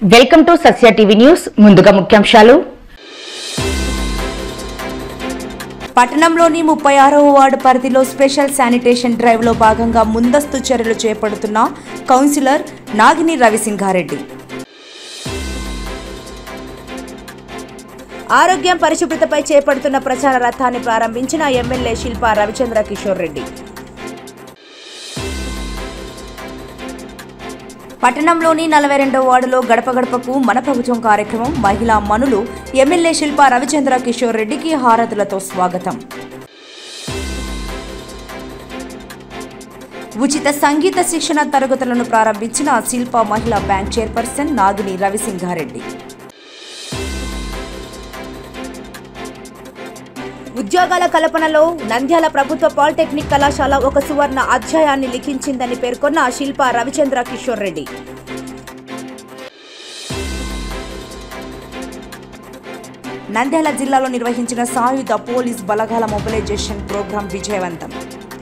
Welcome to Satya TV news. ముందుగా ముఖ్యాంశాలు. పట్టణంలోని 36వ వార్డు పరిధిలో స్పెషల్ శానిటేషన్ డ్రైవ్ లో భాగంగా ముందస్తు చర్యలు చేపడుతున్న కౌన్సిలర్ నాగిని రవిసింహారెడ్డి. ఆరోగ్యం పరిశుభ్రతపై చేపడుతున్న ప్రచార రథాన్ని ప్రారంభించిన ఎమ్మెల్యే శిల్పా రవిచంద్ర కిషోర్ రెడ్డి. పట్టణంలోని 42వ వార్డులో గడప గడపకు మన ప్రభుత్వం కార్యక్రమం మహిళా మనులు ఎమ్మెల్యే శిల్పా రవిచంద్ర కిషోర్ రెడ్డికి హారతులతో స్వాగతం. ఉచిత సంగీత శిక్షణ తరగతులను ప్రారంభించిన శిల్పా మహిళా బ్యాంక్ చైర్పర్సన్ నాగిని రవిసింహారెడ్డి. ఉద్యోగాల కల్పనలో నంద్యాల ప్రభుత్వ పాలిటెక్నిక్ కళాశాల ఒక సువర్ణ అధ్యాయాన్ని లిఖించిందని పేర్కొన్న శిల్పా రవిచంద్ర కిషోర్ రెడ్డి. నంద్యాల జిల్లాలో నిర్వహించిన సాయుధ పోలీస్ బలగాల మొబిలైజేషన్ ప్రోగ్రాం విజయవంతం.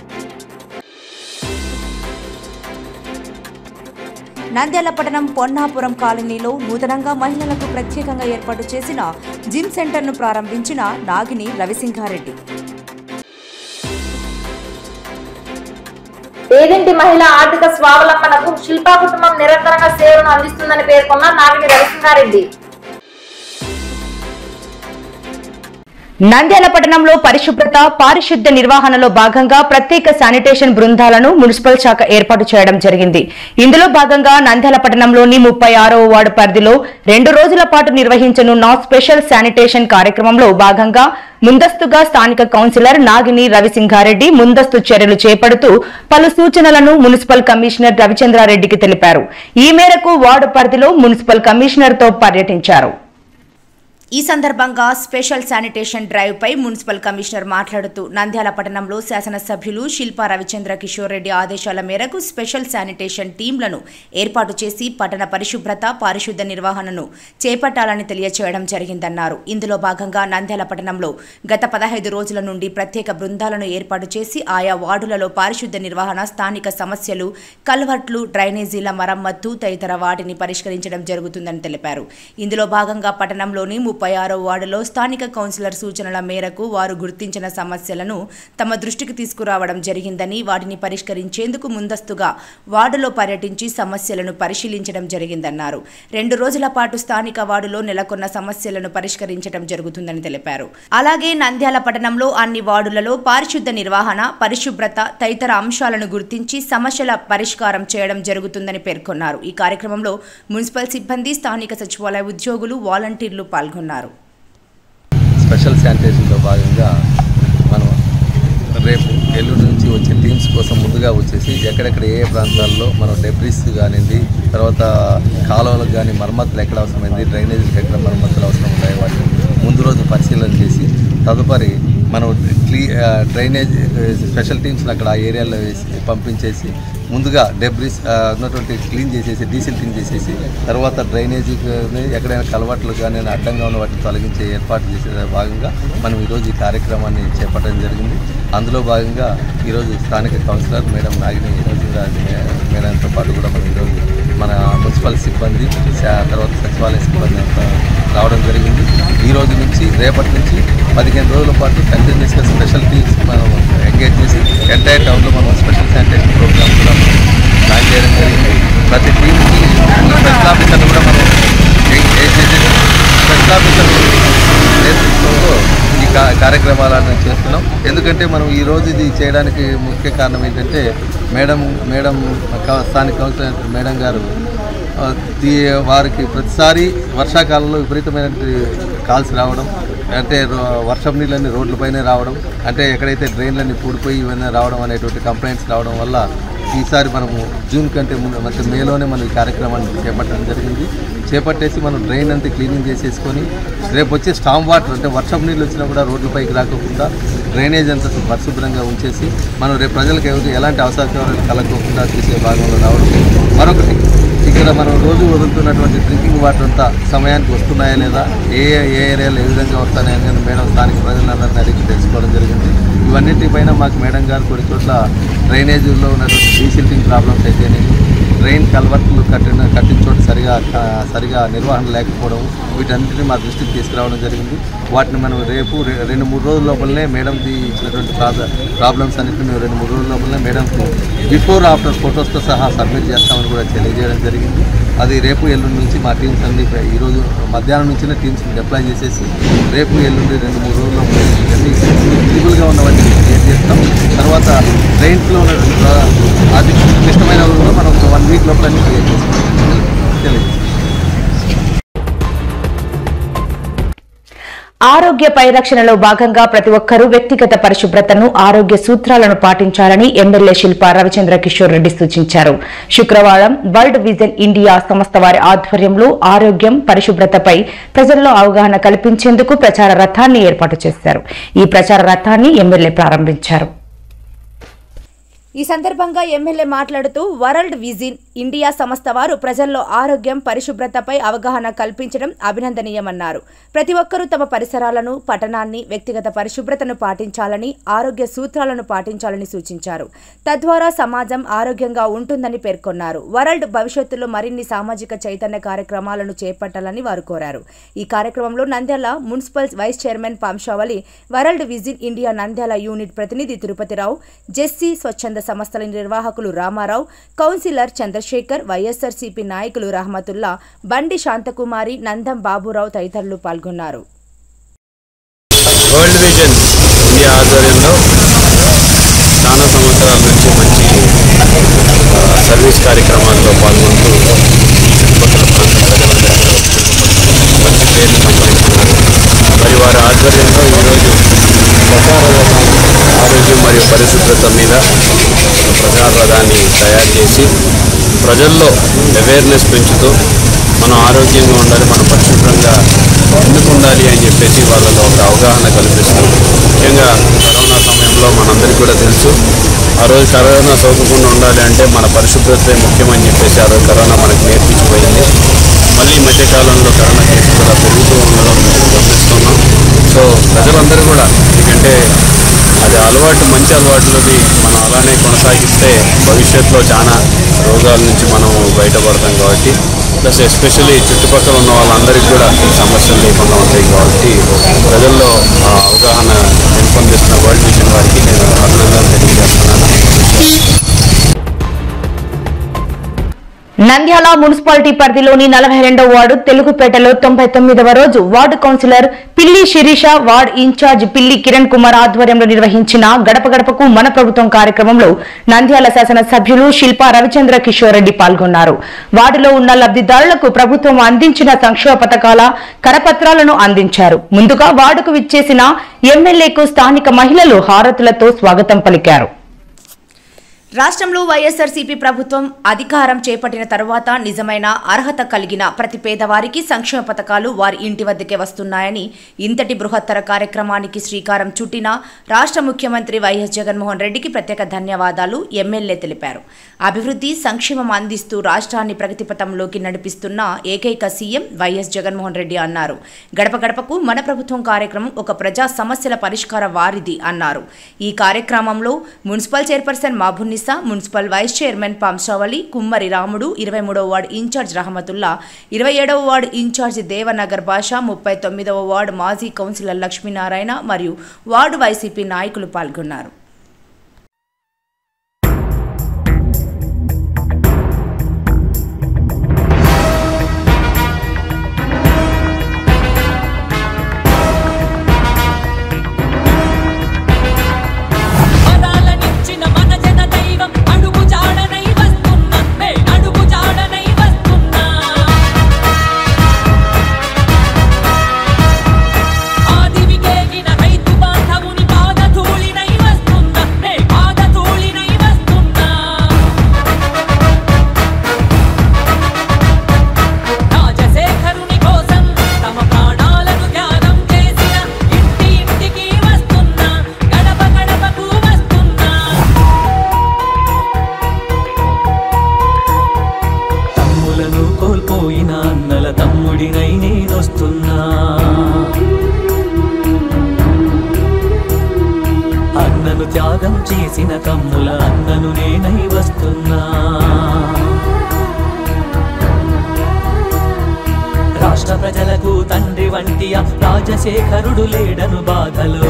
నంద్యాల పట్టణం పొన్నాపురం కాలనీలో నూతనంగా మహిళలకు ప్రత్యేకంగా ఏర్పాటు చేసిన జిమ్ సెంటర్ను ప్రారంభించిన నాగిని రవిసింహారెడ్డి. పేదింటి మహిళ ఆర్థిక స్వావలంబనకు శిల్పా కుటుంబం నిరంతరంగా సేవను అందిస్తుందని పేర్కొన్న నాగిని రవిసింహారెడ్డి. నంద్యాల పట్టణంలో పరిశుభ్రత పారిశుద్ధ్య నిర్వహణలో భాగంగా ప్రత్యేక శానిటేషన్ బృందాలను మున్సిపల్ శాఖ ఏర్పాటు చేయడం జరిగింది. ఇందులో భాగంగా నంద్యాల పట్టణంలోని 36వ వార్డు పరిధిలో 2 రోజుల పాటు నిర్వహించనున్న స్పెషల్ శానిటేషన్ కార్యక్రమంలో భాగంగా ముందస్తుగా స్థానిక కౌన్సిలర్ నాగిని రవిసింహారెడ్డి ముందస్తు చర్యలు చేపడుతూ పలు సూచనలను మున్సిపల్ కమిషనర్ రవిచంద్రారెడ్డికి తెలిపారు. ఈ మేరకు వార్డు పరిధిలో మున్సిపల్ కమిషనర్ తో పర్యటించారు. ఈ సందర్భంగా స్పెషల్ శానిటేషన్ డ్రైవ్ పై మున్సిపల్ కమిషనర్ మాట్లాడుతూ నంద్యాల పట్టణంలో శాసనసభ్యులు శిల్పా రవిచంద్ర కిషోర్ రెడ్డి ఆదేశాల మేరకు స్పెషల్ శానిటేషన్ టీంలను ఏర్పాటు చేసి పట్టణ పరిశుభ్రత పారిశుద్ధ్య నిర్వహణను చేపట్టాలని తెలియచేయడం జరిగిందన్నారు. ఇందులో భాగంగా నంద్యాల పట్టణంలో గత 15 రోజుల నుండి ప్రత్యేక బృందాలను ఏర్పాటు చేసి ఆయా వార్డులలో పారిశుద్ధ్య నిర్వహణ, స్థానిక సమస్యలు, కల్వర్ట్లు, డ్రైనేజీల మరమ్మత్తు తదితర వాటిని పరిష్కరించడం జరుగుతుందని తెలిపారు. ఇందులో భాగంగా పట్టణంలోని 36వ వార్డులో స్థానిక కౌన్సిలర్ సూచనల మేరకు వారు గుర్తించిన సమస్యలను తమ దృష్టికి తీసుకురావడం జరిగిందని, వాటిని పరిష్కరించేందుకు ముందస్తుగా వార్డులో పర్యటించి సమస్యలను పరిశీలించడం జరిగిందన్నారు. 2 రోజుల పాటు స్థానిక వార్డులో నెలకొన్న సమస్యలను పరిష్కరించడం జరుగుతుందని తెలిపారు. అలాగే నంద్యాల పట్టణంలో అన్ని వార్డులలో పారిశుద్ధ్య నిర్వహణ, పరిశుభ్రత తదితర అంశాలను గుర్తించి సమస్యల పరిష్కారం చేయడం జరుగుతుందని పేర్కొన్నారు. ఈ కార్యక్రమంలో మున్సిపల్ సిబ్బంది, స్థానిక సచివాలయ ఉద్యోగులు, వాలంటీర్లు పాల్గొన్నారు. స్పెషల్ శానిటేషన్లో భాగంగా మనం రేపు ఎల్లుండి నుంచి వచ్చే టీమ్స్ కోసం ముందుగా వచ్చేసి ఎక్కడెక్కడ ఏ ప్రాంతాల్లో మనం డెబ్రిస్ కానివ్వండి, తర్వాత కాలువలకు కానీ మరమ్మతులు ఎక్కడ అవసరమైంది, డ్రైనేజీలకు ఎక్కడ మరమ్మతులు అవసరం ఉన్నాయి వాటిని ముందు రోజు పరిశీలన చేసి తదుపరి మనం డ్రైనేజ్ స్పెషల్ టీమ్స్ని అక్కడ ఆ ఏరియాలో వేసి పంపించేసి ముందుగా డెబ్రిస్ ఉన్నటువంటి క్లీన్ చేసేసి డీసిల్టింగ్ చేసేసి తర్వాత డ్రైనేజీకి ఎక్కడైనా కలవాట్లు కానీ అడ్డంగా ఉన్న వాటిని తొలగించే ఏర్పాటు చేసే భాగంగా మనం ఈరోజు ఈ కార్యక్రమాన్ని చేపట్టడం జరిగింది. అందులో భాగంగా ఈరోజు స్థానిక కౌన్సిలర్ మేడం నాగిని మేడంతో పాటు కూడా మనం ఈరోజు మన మున్సిపల్ సిబ్బంది తర్వాత సచివాలయ సిబ్బంది అంతా రావడం జరిగింది. ఈ రోజు నుంచి రేపటి నుంచి 15 రోజుల పాటు కంటిన్యూస్గా స్పెషల్ టీమ్స్ మనం ఎంగేజ్ చేసి ఎంటైర్ టౌన్లో మనం స్పెషల్ శానిటేషన్ ప్రోగ్రామ్ కూడా ప్లాన్ చేయడం జరిగింది. ప్రతి టీమ్కి స్పెషల్ ఆఫీసర్లు కూడా మనం స్పెషల్ ఆఫీసర్ నేతృత్వంలో ఈ కార్యక్రమాలను చేస్తున్నాం. ఎందుకంటే మనం ఈరోజు ఇది చేయడానికి ముఖ్య కారణం ఏంటంటే మేడం స్థానిక కౌన్సిలర్ మేడం గారు వారికి ప్రతిసారి వర్షాకాలంలో విపరీతమైన కాల్స్ రావడం, అంటే వర్షం నీళ్ళన్నీ రోడ్లపైనే రావడం, అంటే ఎక్కడైతే డ్రైన్లన్నీ పూడిపోయి ఇవన్నీ రావడం అనేటువంటి కంప్లైంట్స్ రావడం వల్ల ఈసారి మనము జూన్ కంటే ముందు అంటే మేలోనే మనం ఈ కార్యక్రమాన్ని చేపట్టడం జరిగింది. చేపట్టేసి మనం డ్రైన్ అంతా క్లీనింగ్ చేసేసుకొని రేపు వచ్చే స్టామ్ వాటర్ అంటే వర్షం నీళ్ళు వచ్చినా కూడా రోడ్లపైకి రాకోకుండా డ్రైనేజ్ అంతా పరిశుభ్రంగా ఉంచేసి మనం రేపు ప్రజలకు ఎలాంటి అవసరాలు కలగకుండా చేసే భాగంలో రావడం. మరొకటి ఇక్కడ మనం రోజు వదులుతున్నటువంటి డ్రింకింగ్ వాటర్ అంతా సమయానికి వస్తున్నాయా లేదా, ఏ ఏరియాలో ఏ విధంగా వస్తున్నాయని మేడం స్థానిక ప్రజలందరినీ అడిగి తెలుసుకోవడం జరిగింది. ఇవన్నింటిపైన మాకు మేడం గారు కొన్ని చోట్ల డ్రైనేజీలో ఉన్నటువంటి డీసిల్టింగ్ ప్రాబ్లమ్స్ అయితేనే డ్రైన్ కల్వర్ట్లు కట్టిన చోట సరిగా నిర్వహణ లేకపోవడం, వీటన్నిటిని మా దృష్టికి తీసుకురావడం జరిగింది. వాటిని మనం రేపు 2-3 రోజుల లోపలనే మేడంకి ఇచ్చినటువంటి ప్రాబ్లమ్స్ అన్నింటినీ మేము 2-3 రోజుల లోపలనే మేడంకు బిఫోర్ ఆఫ్టర్ ఫొటోస్తో సహా సబ్మిట్ చేస్తామని కూడా తెలియజేయడం జరిగింది. అది రేపు ఎల్లుండి నుంచి మా టీమ్స్ అన్ని ఈరోజు మధ్యాహ్నం నుంచినే టీమ్స్ని డిప్లాయ్ చేసేసి రేపు ఎల్లుండి 2-3 రోజుల్లో అన్ని విజిబుల్గా ఉన్నవన్నీ క్లియర్ చేస్తాం. తర్వాత ట్రైన్స్లో ఉన్న అది క్లిష్టమైన కూడా మనం 1 వీక్ లోపల అన్ని క్లియర్ చేస్తాం తెలియజేస్తాం. ఆరోగ్య పరిరక్షణలో భాగంగా ప్రతి ఒక్కరూ వ్యక్తిగత పరిశుభ్రతను, ఆరోగ్య సూత్రాలను పాటించాలని ఎమ్మెల్యే శిల్పా రవిచంద్ర కిషోర్ రెడ్డి సూచించారు. శుక్రవారం వరల్డ్ విజన్ ఇండియా సంస్థ వారి ఆధ్వర్యంలో ఆరోగ్యం, పరిశుభ్రతపై ప్రజల్లో అవగాహన కల్పించేందుకు ప్రచార రథాన్ని ఏర్పాటు చేశారు. ఈ ప్రచార రథాన్ని ఎమ్మెల్యే ప్రారంభించారు. ఈ సందర్భంగా ఎమ్మెల్యే మాట్లాడుతూ వరల్డ్ విజన్ ఇండియా సంస్థ వారు ప్రజల్లో ఆరోగ్యం, పరిశుభ్రతపై అవగాహన కల్పించడం అభినందనీయమన్నారు. ప్రతి ఒక్కరూ తమ పరిసరాలను, పట్టణాన్ని, వ్యక్తిగత పరిశుభ్రతను పాటించాలని, ఆరోగ్య సూత్రాలను పాటించాలని సూచించారు. తద్వారా సమాజం ఆరోగ్యంగా ఉంటుందని పేర్కొన్నారు. వరల్డ్ భవిష్యత్తులో మరిన్ని సామాజిక చైతన్య కార్యక్రమాలను చేపట్టాలని వారు కోరారు. ఈ కార్యక్రమంలో Nandyal municipal vice chairman Pamshavali, world vision India Nandyal unit ప్రతినిధి తిరుపతిరావు, జెస్సీ స్వచ్ఛంద సంస్థల నిర్వాహకులు రామారావు, కౌన్సిలర్ చంద్రశేఖర్, వైఎస్ఆర్సీపీ నాయకులు రహమతుల్లా, బండి శాంతకుమారి, నందం బాబురావు తదితరులు పాల్గొన్నారు. వరల్డ్ విజన్ ఇండియా ఆధ్వర్యంలో చాలా సంవత్సరాల నుంచి మంచి సర్వీస్ కార్యక్రమాల్లో పాల్గొంటూ చుట్టుపక్కల ప్రాంత ప్రజలందరూ మంచి పేర్లు సంపాదించుకున్నారు. మరి వారి ఆధ్వర్యంలో ఈరోజు ఆరోగ్యం మరియు పరిశుభ్రత మీద ప్రచార రథాన్ని తయారు చేసి ప్రజల్లో అవేర్నెస్ పెంచుతూ మనం ఆరోగ్యంగా ఉండాలి, మనం పరిశుభ్రంగా ఎందుకు ఉండాలి అని చెప్పేసి వాళ్ళలో ఒక అవగాహన కల్పిస్తాం. ముఖ్యంగా కరోనా సమయంలో మనందరికీ కూడా తెలుసు, ఆ రోజు కరోనా సోకకుండా ఉండాలి అంటే మన పరిశుభ్రతే ముఖ్యమని చెప్పేసి ఆ రోజు కరోనా మనకు నేర్పించిపోయింది. మళ్ళీ ఈ మధ్యకాలంలో కరోనా కేసులు కూడా పెరుగుతూ ఉండడం గమనిస్తున్నాం. సో ప్రజలందరూ కూడా ఎందుకంటే అది అలవాటు, మంచి అలవాట్లది మనం అలానే కొనసాగిస్తే భవిష్యత్తులో చాలా రోగాల నుంచి మనం బయటపడతాం. కాబట్టి ప్లస్ ఎస్పెషల్లీ చుట్టుపక్కల ఉన్న వాళ్ళందరికీ కూడా ఈ సమస్యలు లేకుండా ఉంటాయి. కాబట్టి ప్రజల్లో అవగాహన పెంపొందిస్తున్న వరల్డ్ విజన్ వారికి నేను అభినందనలు తెలియజేస్తున్నాను. నంద్యాల మున్సిపాలిటీ పరిధిలోని 42వ వార్డు తెలుగుపేటలో 99వ రోజు వార్డు కౌన్సిలర్ పిల్లి శిరీష, వార్డు ఇన్ఛార్జ్ పిల్లి కిరణ్ కుమార్ ఆధ్వర్యంలో నిర్వహించిన గడప గడపకు మన ప్రభుత్వం కార్యక్రమంలో నంద్యాల శాసన సభ్యులు శిల్పా రవిచంద్ర కిషోర్ రెడ్డి పాల్గొన్నారు. వార్డులో ఉన్న లబ్ధిదారులకు ప్రభుత్వం అందించిన సంక్షేమ పథకాల కరపత్రాలను అందించారు. ముందుగా వార్డుకు విచ్చేసిన ఎమ్మెల్యేకు స్థానిక మహిళలు హారతులతో స్వాగతం పలికారు. రాష్ట్రంలో వైఎస్ఆర్సీపీ ప్రభుత్వం అధికారం చేపట్టిన తరువాత నిజమైన అర్హత కలిగిన ప్రతి పేదవారికి సంక్షేమ పథకాలు వారి ఇంటి వద్దకే వస్తున్నాయని, ఇంతటి బృహత్తర కార్యక్రమానికి శ్రీకారం చుట్టిన రాష్ట్ర ముఖ్యమంత్రి వైఎస్ జగన్మోహన్ రెడ్డికి ప్రత్యేక ధన్యవాదాలు ఎమ్మెల్యే తెలిపారు. అభివృద్ధి, సంక్షేమం అందిస్తూ రాష్ట్రాన్ని ప్రగతిపథంలోకి నడిపిస్తున్న ఏకైక సీఎం వైఎస్ జగన్మోహన్ రెడ్డి అన్నారు. గడప గడపకు మన ప్రభుత్వం కార్యక్రమం ఒక ప్రజా సమస్యల పరిష్కార వారిది అన్నారు. ఈ కార్యక్రమంలో municipal chairperson Mabunni, municipal vice chairman Pamshavali, Kummari Ramudu, 23వ వార్డు ఇన్ఛార్జ్ రహమతుల్లా, 27వ వార్డు ఇన్ఛార్జ్ దేవనగర్ భాష, 39వ వార్డు మాజీ కౌన్సిలర్ లక్ష్మీనారాయణ మరియు వార్డు వైసీపీ నాయకులు పాల్గొన్నారు. త్యాగం చేసిన తమ్ముల అన్నను నేనై వస్తున్నా. ప్రజలకు తండ్రి వంటి రాజశేఖరుడు లేడను బాధలో.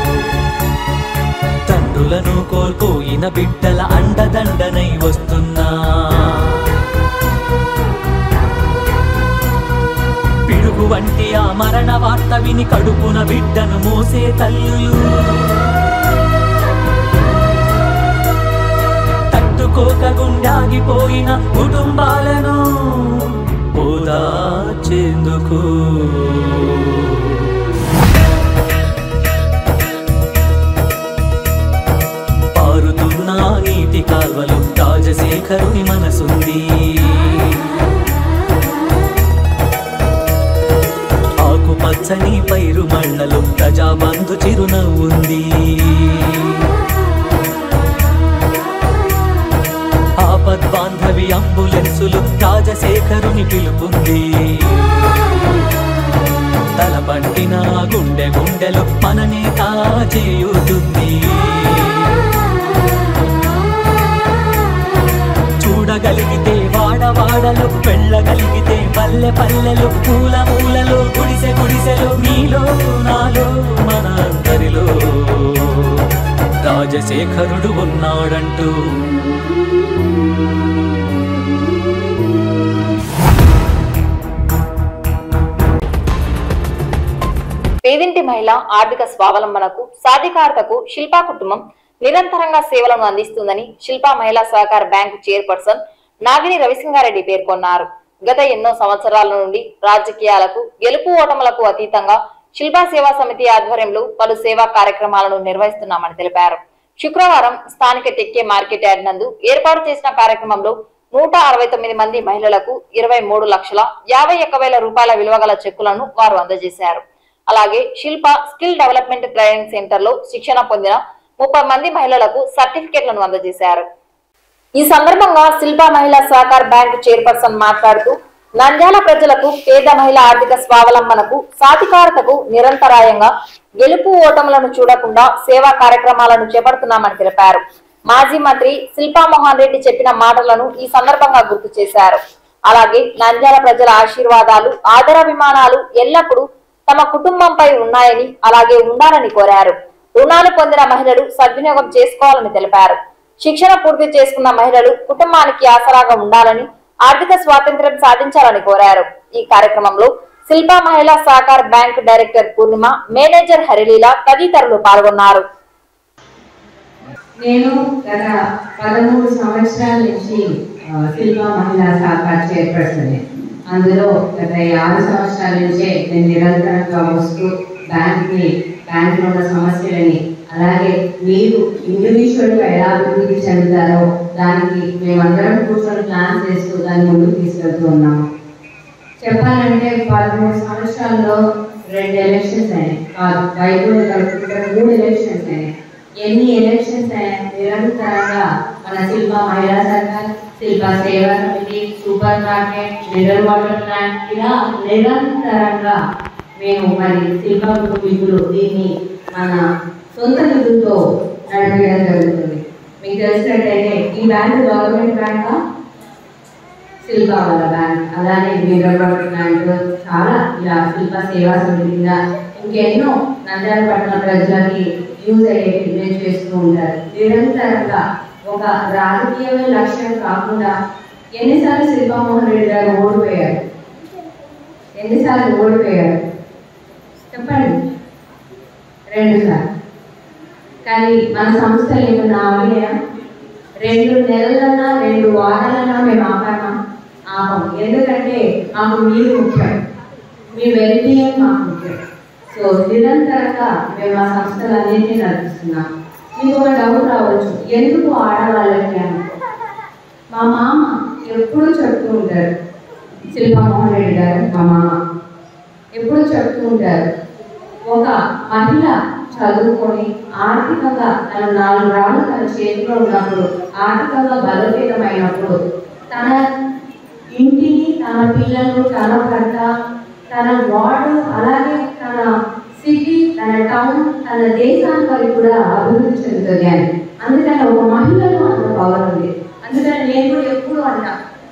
తండ్రులను కోల్పోయిన బిడ్డల అండదండనై వస్తున్నా. పిడుగు వంటి ఆ మరణ వార్త విని కడుపున బిడ్డను మోసే తల్లులు. తట్టుకోక గుండాగిపోయిన కుటుంబాలను ఓదార్చేందుకు. పారుతున్న నీటి కాల్వలు రాజశేఖరుని మనసుంది. ఆకుపచ్చని పైరు మళ్ళలో ప్రజాబంధు చిరునవ్వుంది. ఆపద్బాంధవి అంబులెన్సులు రాజశేఖరుని పిలుపుంది. తలపట్టిన గుండె గుండెలు మననే కాచేయుతుంది. చూడగలిగితే వాడవాడలు, వెళ్ళగలిగితే పల్లె పల్లెలు, పూల మూలలో గుడిసె గుడిసెలు, నీలో నాలో మన అందరిలో రాజశేఖరుడు ఉన్నాడంటూ. పేదింటి మహిళ ఆర్థిక స్వావలంబనకు సాధికారతకు శిల్పా కుటుంబం నిరంతరంగా సేవలను అందిస్తుందని శిల్పా మహిళా సహకార బ్యాంకు చైర్పర్సన్ నాగిని రవిసింగారెడ్డి పేర్కొన్నారు. గత ఎన్నో సంవత్సరాల నుండి రాజకీయాలకు గెలుపు ఓటములకు అతీతంగా శిల్పా సేవా సమితి ఆధ్వర్యంలో పలు సేవా కార్యక్రమాలను నిర్వహిస్తున్నామని తెలిపారు. శుక్రవారం స్థానిక టెక్కే మార్కెట్ యార్డ్ నందు ఏర్పాటు చేసిన కార్యక్రమంలో 169 మంది మహిళలకు 23,51,000 రూపాయల విలువ గల చెక్కులను వారు అందజేశారు. అలాగే Shilpa skill development training centre లో శిక్షణ పొందిన 30 మంది మహిళలకు సర్టిఫికెట్లను అందజేశారు. ఈ సందర్భంగా శిల్పా మహిళా సహకార బ్యాంకు చైర్పర్సన్ మాట్లాడుతూ నంద్యాల ప్రజలకు పేద మహిళ ఆర్థిక స్వావలంబనకు సాధికారతకు నిరంతరాయంగా గెలుపు ఓటములను చూడకుండా సేవా కార్యక్రమాలను చేపడుతున్నామని తెలిపారు. మాజీ మంత్రి శిల్పా మోహన్ రెడ్డి చెప్పిన మాటలను ఈ సందర్భంగా గుర్తు చేశారు. అలాగే నంద్యాల ప్రజల ఆశీర్వాదాలు ఆదరాభిమానాలు ఎల్లప్పుడూ తమ కుటుంబంపై ఉన్నాయని అలాగే ఉండాలని కోరారు. రుణాలు పొందిన మహిళలు సద్వినియోగం చేసుకోవాలని తెలిపారు. శిక్షణ పూర్తి చేసుకున్న మహిళలు కుటుంబానికి ఆసరాగా ఉండాలని ఆర్థిక స్వాతంత్ర్యం సాధించాలని కోరారు. ఈ కార్యక్రమంలో శిల్పా మహిళా సహకార bank director Purnima, manager Harileela తదితరులు పాల్గొన్నారు. నేను గత 13 సంవత్సరాల నుంచి శిల్పా మహిళా సహకార చైర్పర్సన్. అందులో గత 6 సంవత్సరాల నుంచే నేను నిరంతరంగా వస్తూ బ్యాంకులో ఉన్న సమస్యలని అలాగే మీరు ఇండివిజువల్గా ఎలా అభివృద్ధి చెందుతారో దానికి మేమందరం కూర్చొని ప్లాన్ చేస్తూ దాన్ని ముందుకు తీసుకెళ్తూ ఉన్నాము. చెప్పాలంటే 13 సంవత్సరాల్లో 2 ఎలక్షన్స్ అయినాయి. బైబుల్ కలుపుకుంటే 3 ఎలక్షన్స్ అయినాయి. ఎన్ని ఎలక్షన్స్ అయినా నిరంతరంగా మన Shilpa Mahila Sahakar, Shilpa Seva Samithi, super market, mineral water plant ఇలా నిరంతరంగా మేము మరి శిల్పా కుటుంబీకులు దీన్ని మన సొంత నిధులతో నడిపేయడం జరుగుతుంది. మీకు తెలిసినట్టయితే ఈ బ్యాంకు గవర్నమెంట్ బ్యాంకా, శిల్పా వాళ్ళ బ్యాంక్, అలానే మినరల్ వాటర్ ప్లాంట్ చాలా ఇలా శిల్పా సేవా సమితి కింద ఇంకెన్నో నంద్యాల పట్టణ ప్రజలకి యూజ్ అయ్యేది మేము చేస్తూ ఉంటారు. నిరంతరంగా ఒక రాజకీయమే లక్ష్యం కాకుండా ఎన్నిసార్లు శిల్పా మోహన్ రెడ్డి గారు ఓడిపోయారు? ఎన్నిసార్లు ఓడిపోయారు చెప్పండి? 2 సార్లు. కానీ మన సంస్థలు ఏమన్నా ఆవినాయా? 2 నెలలన్నా 2 వారాలన్నా మేము ఆపం. ఎందుకంటే మాకు మీరు ముఖ్యం, మీ వెల్బీయింగ్ మాకు ముఖ్యం. సో నిరంతరంగా మేము ఆ సంస్థలన్నింటినీ నడిపిస్తున్నాం. మీకు ఒక డౌట్ రావచ్చు, ఎందుకు ఆడవాళ్ళకి అనుకో. మా మామ ఎప్పుడు చెప్తూ ఉంటారు, శిల్పా మోహన్ రెడ్డి గారు మా మామ ఎప్పుడు చెప్తూ ఉంటారు, ఒక మహిళ చదువుకొని ఆర్థికంగా తన 4 రాళ్ళు తన చేతిలో ఉన్నప్పుడు, ఆర్థికంగా బలోపేతమైనప్పుడు తన ఇంటిని, తన పిల్లలు, తన భర్త, తన వార్డు, అలాగే తన సిటీ, తన టౌన్, తన దేశానికి వరకు కూడా అభివృద్ధి చెందుతుంది అని. అందుకని ఒక మహిళలో అంత పవర్ ఉంది. అందుకని నేను కూడా ఎప్పుడు అంటా,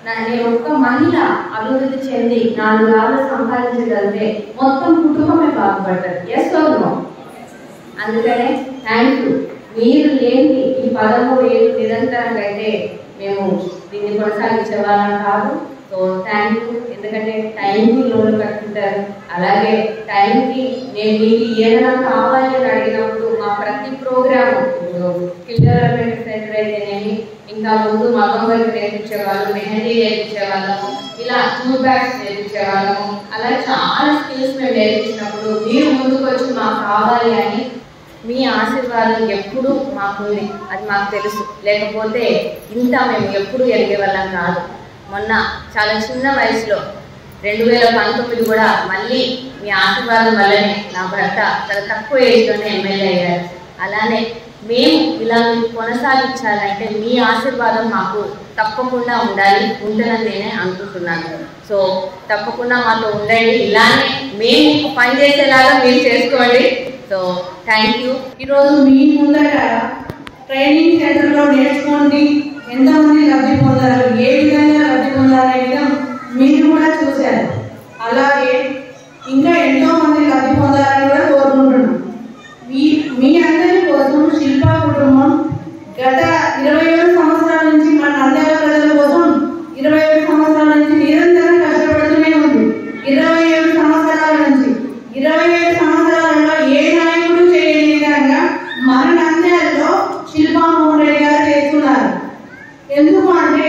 నేను ఒక్క మహిళ అభివృద్ధి చెంది 4 రాళ్ళు సంపాదించగలిగితే మొత్తం కుటుంబమే బాగుపడతారు. Yes or no? అందుకనే థ్యాంక్ యూ. మీరు లేని ఈ 13 ఏళ్ళు నిరంతరంగా అయితే మేము దీన్ని కొనసాగించే వాళ్ళం కాదు. So thank you. ఎందుకంటే టైంకి లోన్లు కట్టుకుంటారు, అలాగే టైంకి నేను మీకు ఏదైనా కావాలి అని అడిగినప్పుడు మా ప్రతి ప్రోగ్రాము స్కిల్ డెవలప్మెంట్ సెంటర్ అయితేనేమి, ఇంకా ముందు మగం వరకు నేర్పించేవాళ్ళు, మెహందీ నేర్పించేవాళ్ళము, ఇలా టూర్ బ్యాగ్స్ నేర్పించేవాళ్ళము, అలా చాలా స్కిల్స్ మేము నేర్పించినప్పుడు మీరు ముందుకు వచ్చి మాకు కావాలి అని మీ ఆశీర్వాదం ఎప్పుడూ మాకుంది. అది మాకు తెలుసు. లేకపోతే ఇంత మేము ఎప్పుడూ ఎదిగే వాళ్ళం కాదు. మొన్న చాలా చిన్న వయసులో 2019 కూడా మళ్ళీ మీ ఆశీర్వాదం వల్లనే నా భర్త చాలా తక్కువ ఏజ్లోనే ఎమ్మెల్యే అయ్యారు. అలానే మేము ఇలా కొనసాగించాలంటే మీ ఆశీర్వాదం మాకు తప్పకుండా ఉండాలి, ఉంటుందని నేనే అనుకుంటున్నాను. సో తప్పకుండా మాతో ఉండండి, ఇలానే మేము మీకు పని చేసేలాగా మీరు చేసుకోండి. So thank you. ఈరోజు మీ ముందర ట్రైనింగ్ సెంటర్లో నేర్చుకోండి ఎంతమంది లబ్ధి పొందారు, ఏ విధంగా లబ్ధి పొందారనే విధం మీరు కూడా చూశారు. అలాగే ఇంకా ఎంతో మంది లబ్ధి పొందాలని కూడా కోరుకుంటున్నాం. మీ అందరి కోసం శిల్పా కుటుంబం గత 27 సంవత్సరాల నుంచి మన నంద్యాల ప్రజల కోసం 27 సంవత్సరాల నుంచి నిరంతరం కష్టపడుతూనే ఉంది. 27 సంవత్సరాల నుంచి 27 సంవత్సరాలలో ఏ నాయకుడు చేయని విధంగా మన నంద్యాలలో శిల్పా మోహన్ రెడ్డి గారు చేస్తున్నారు. ఎందుకు అంటే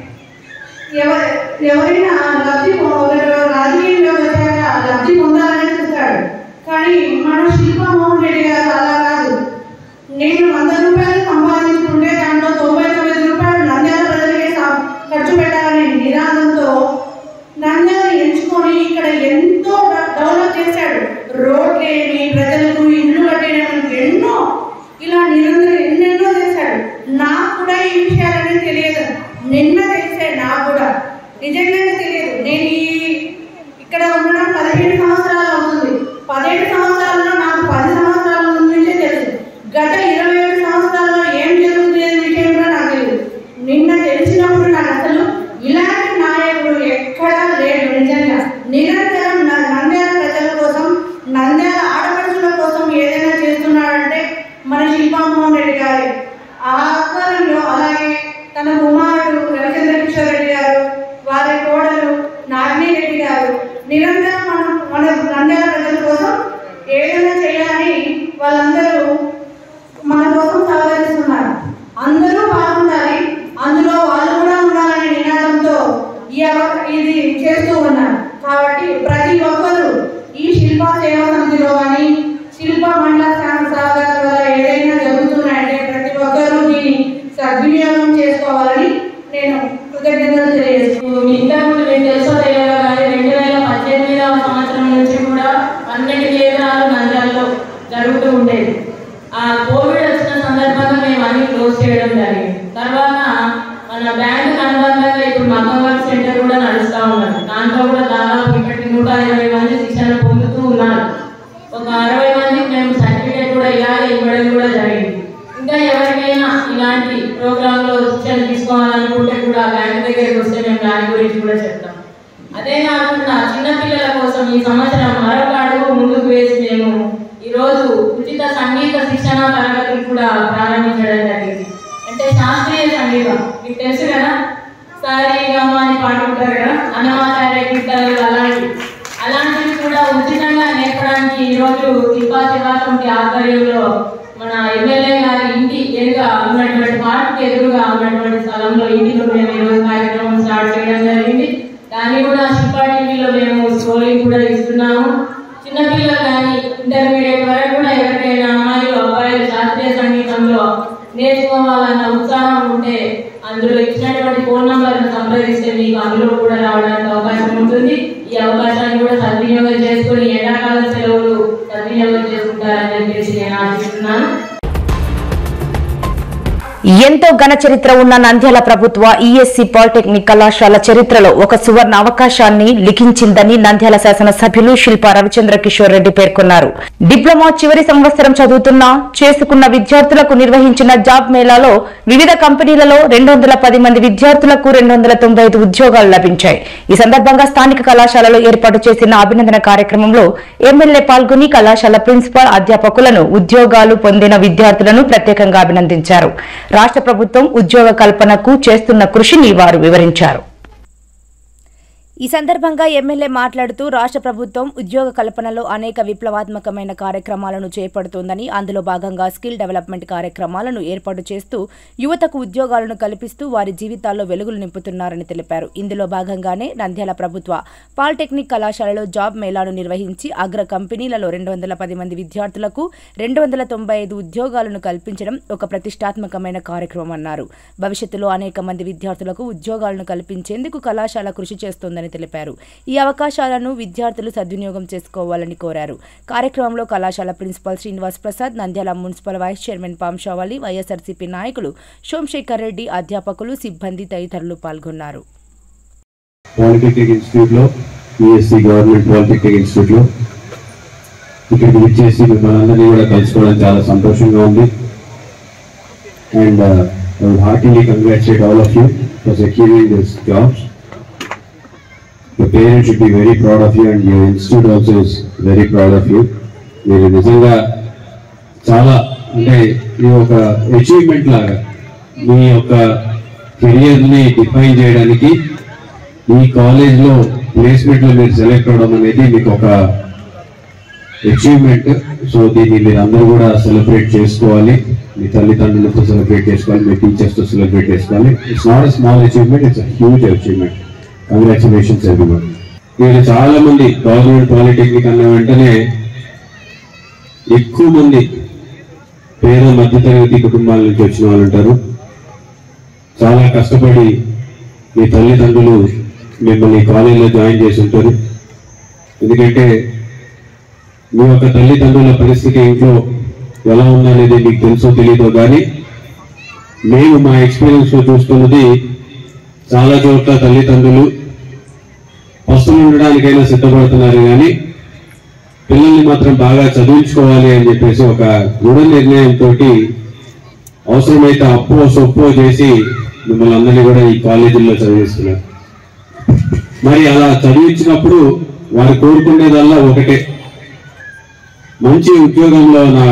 ఎవరైనా రాజకీయంలో వచ్చాక లబ్ధి పొందాలని చూస్తాడు, కానీ మన శిల్పా మోహన్ రెడ్డి గారు అలా కాదు. నేను 100 రూపాయలు సంపాదించుకుంటే దాంట్లో 99 రూపాయలు నంద్యాల ప్రజలకే ఖర్చు పెట్టాలనే నినాదంతో నంద్యాల ఎంచుకొని ఇక్కడ ఎంతో డెవలప్ చేశాడు. రోడ్లేమి, ప్రజలకు ఇల్లు కట్టేయడానికి ఎన్నో ఇలా నిరంతరం ఎన్నెన్నో చేశాడు. నాకు కూడా ఈ విషయాలన్నీ తెలియదు, నిన్న తెలిసాడు. నాకు కూడా నిజంగా తెలియదు. నేను ఇక్కడ ఉండడం 17 సంవత్సరాలు అవుతుంది. 17 సంవత్సరాల్లో నాకు 10 సంవత్సరాల నుంచే తెలుసు. గత 27 సంవత్సరాల్లో ఏం జరుగుతుంది అనే విషయం కూడా నాకు తెలియదు. నిన్న తెలిసినప్పుడు నాకు అసలు ఇలాంటి నాయకుడు ఎక్కడా లేడు. నిజంగా నిరంతరం నంద్యాల ప్రజల కోసం, నంద్యాల ఆడపడుచుల కోసం ఏదైనా చేస్తున్నాడంటే మన శిల్పా మోహన్ రెడ్డి గారి ఆధ్వర్యంలో, అలాగే తన కుమారుడు రవిచంద్ర కిషోర్ రెడ్డి గారు, వారి కోడలు నాగిని రెడ్డి గారు నిరంతరం మన నంద్యాల ప్రజల కోసం ఏదైనా చేయాలని వాళ్ళందరూ మన కోసం సహకరిస్తున్నారు. అందరూ బాగుండాలి, అందులో వాళ్ళు కూడా ఉండాలనే నినాదంతో ఇది చేస్తూ ఉన్నారు. కాబట్టి ప్రతి ఒక్కరూ ఈ శిల్పా సేవా సమితిలో కానీ శిల్పా మహిళా సహకారం వల్ల ఏదైనా జరుగుతున్నాయంటే ప్రతి ఒక్కరూ దీన్ని సద్వినియోగం చేసుకోవాలని నేను కృతజ్ఞతలు తెలియజేస్తున్నాను. ఇంతకుముందు మీకు తెలుసో తెలియదు కానీ 2018వ సంవత్సరం నుంచి కూడా 12 కేంద్రాలు నంద్యాలలో జరుగుతూ ఉండేది. ఆ కోవిడ్ వచ్చిన సందర్భంగా మేము అన్ని క్లోజ్ చేయడం జరిగింది. తర్వాత మన బ్యాంకు అనుబంధంగా ఇప్పుడు మగ్గం సెంటర్ కూడా నడుస్తూ ఉన్నారు. దాంట్లో కూడా దాదాపు ఇప్పటికి 120 మంది శిక్షణ పొందుతూ ఉన్నారు. ఒక 60 మందికి మేము సర్టిఫికేట్ కూడా ఇలాగే ఇవ్వడం కూడా జరిగింది. ఇంకా ఎవరికైనా ఇలాంటి ప్రోగ్రాంలో శిక్షణ తీసుకోవాలనుకుంటే కూడా బ్యాంక్ దగ్గరికి వస్తే మేము దాని గురించి కూడా చెప్తాం. అదే కాకుండా చిన్నపిల్లల కోసం ఈ సంవత్సరం మరొక అడుగు ముందుకు వేసి మేము ఈరోజు ఉచిత సంగీత శిక్షణ తరగతులు కూడా ప్రారంభించడం జరిగింది. అంటే శాస్త్రీయ సంగీతం మీకు తెలుసు కదా, సారీగమ అని పాడుకుంటారు కదా, అన్నమాచార్య కీర్తనలు అలాంటివి కూడా ఉచితంగా నేర్పడానికి ఈరోజు శిల్పా సేవా సమితి ఆధ్వర్యంలో మన ఎమ్మెల్యే గారి ఇంటి ఎదురుగా ఉన్నటువంటి పార్క్ ఎదురుగా ఉన్నటువంటి స్థలంలో ఇంటిలో మేము ఈరోజు కార్యక్రమం స్టార్ట్ చేయడం జరిగింది. దాన్ని కూడా శిల్పా టీవీలో మేము స్టోరీని కూడా ఇస్తున్నాము. చిన్నపిల్లలు కానీ ఇంటర్మీడియట్ వరకు కూడా ఎవరికైనా అమ్మాయిలు అబ్బాయిలు శాస్త్రీయ సంగీతంలో నేర్చుకోవాలన్న ఉత్సాహం ఉంటే అందులో ఇచ్చినటువంటి ఫోన్ నంబర్ను సంప్రదిస్తే మీకు అందులో కూడా రావడానికి అవకాశం ఉంటుంది. ఈ అవకాశాన్ని కూడా సద్వినియోగం చేసుకుని ఎండాకాల సెలవులు సద్వినియోగం చేసుకుంటారని చెప్పేసి నేను ఆశిస్తున్నాను. ఎంతో ఘన చరిత్ర ఉన్న నంద్యాల ప్రభుత్వ ఈఎస్సీ పాలిటెక్నిక్ కళాశాల చరిత్రలో ఒక సువర్ణ అవకాశాన్ని లిఖించిందని నంద్యాల శాసనసభ్యులు శిల్పా రవిచంద్ర కిషోర్ రెడ్డి పేర్కొన్నారు. డిప్లొమా చివరి సంవత్సరం చదువుతున్న చేసుకున్న విద్యార్థులకు నిర్వహించిన జాబ్ మేళాలో వివిధ కంపెనీలలో 210 మంది విద్యార్థులకు 295 ఉద్యోగాలు లభించాయి. ఈ సందర్భంగా స్థానిక కళాశాలలో ఏర్పాటు చేసిన అభినందన కార్యక్రమంలో ఎమ్మెల్యే పాల్గొని కళాశాల ప్రిన్సిపాల్, అధ్యాపకులను, ఉద్యోగాలు పొందిన విద్యార్థులను ప్రత్యేకంగా అభినందించారు. రాష్ట్ర ప్రభుత్వం ఉద్యోగ కల్పనకు చేస్తున్న కృషిని వారు వివరించారు. ఈ సందర్భంగా ఎమ్మెల్యే మాట్లాడుతూ రాష్ట్ర ప్రభుత్వం ఉద్యోగ కల్పనలో అనేక విప్లవాత్మకమైన కార్యక్రమాలను చేపడుతోందని, అందులో భాగంగా స్కిల్ డెవలప్మెంట్ కార్యక్రమాలను ఏర్పాటు చేస్తూ యువతకు ఉద్యోగాలను కల్పిస్తూ వారి జీవితాల్లో వెలుగులు నింపుతున్నారని తెలిపారు. ఇందులో భాగంగానే నంద్యాల ప్రభుత్వ పాలిటెక్నిక్ కళాశాలలో జాబ్ మేళాను నిర్వహించి అగ్ర కంపెనీలలో 210 మంది విద్యార్థులకు 295 ఉద్యోగాలను కల్పించడం ఒక ప్రతిష్టాత్మకమైన కార్యక్రమం అన్నారు. భవిష్యత్తులో అనేక మంది విద్యార్థులకు ఉద్యోగాలను కల్పించేందుకు కళాశాల కృషి చేస్తోందని తెలిపారు. ఈ అవకాశాలను విద్యార్థులు సద్వినియోగం చేసుకోవాలని కోరారు. కార్యక్రమంలో కళాశాల principal Srinivas Prasad, Nandyal municipal vice chairman Pamshavali, YSRCP నాయకులు సోమశేఖర్ రెడ్డి, అధ్యాపకులు, సిబ్బంది తదితరులు పాల్గొన్నారు. పాలిటెక్నిక్ ఇన్స్టిట్యూట్ లో ఈఎస్సీ గవర్నమెంట్ పాలిటెక్నిక్ ఇన్స్టిట్యూట్ లో ఇక్కడికి విచ్చేసి మిమ్మల్ని అందరినీ కూడా కలుసుకోవడం చాలా సంతోషంగా ఉంది. And I would heartily congratulate all of you for securing these jobs. The parents should be very proud of you and your institute also is very proud of you. మీరు నిజంగా చాలా అంటే ఇది ఒక అచీవ్మెంట్ లాగా మీ యొక్క కెరియర్ని డిఫైన్ చేయడానికి ఈ కాలేజ్లో ప్లేస్మెంట్లో మీరు సెలెక్ట్ అవ్వడం అనేది మీకు ఒక అచీవ్మెంట్. సో దీన్ని మీరు అందరూ కూడా సెలబ్రేట్ చేసుకోవాలి. మీ తల్లిదండ్రులతో సెలబ్రేట్ చేసుకోవాలి, మీ టీచర్స్తో సెలబ్రేట్ చేసుకోవాలి. It's not a small achievement, it's a huge achievement. Congratulations everyone. మీరు చాలా మంది గవర్నమెంట్ పాలిటెక్నిక్ అన్న వెంటనే ఎక్కువ మంది పేద మధ్యతరగతి కుటుంబాల నుంచి వచ్చిన వాళ్ళు ఉంటారు. చాలా కష్టపడి మీ తల్లిదండ్రులు మిమ్మల్ని కాలేజీలో జాయిన్ చేసి ఉంటారు. ఎందుకంటే మీ యొక్క తల్లిదండ్రుల పరిస్థితి ఇంట్లో ఎలా ఉందనేది మీకు తెలుసో తెలీదో కానీ మేము మా ఎక్స్పీరియన్స్లో చూస్తున్నది చాలా చోట్ల తల్లిదండ్రులు పస్తులు ఉండడానికైనా సిద్ధపడుతున్నారు కానీ పిల్లల్ని మాత్రం బాగా చదివించుకోవాలి అని చెప్పేసి ఒక దృఢ నిర్ణయంతో అవసరమైతే అప్పో సొప్పో చేసి మిమ్మల్ని అందరినీ కూడా ఈ కాలేజీల్లో చదివిస్తున్నారు. మరి అలా చదివించినప్పుడు వారు కోరుకునేదల్లా ఒకటే, మంచి ఉద్యోగంలో నా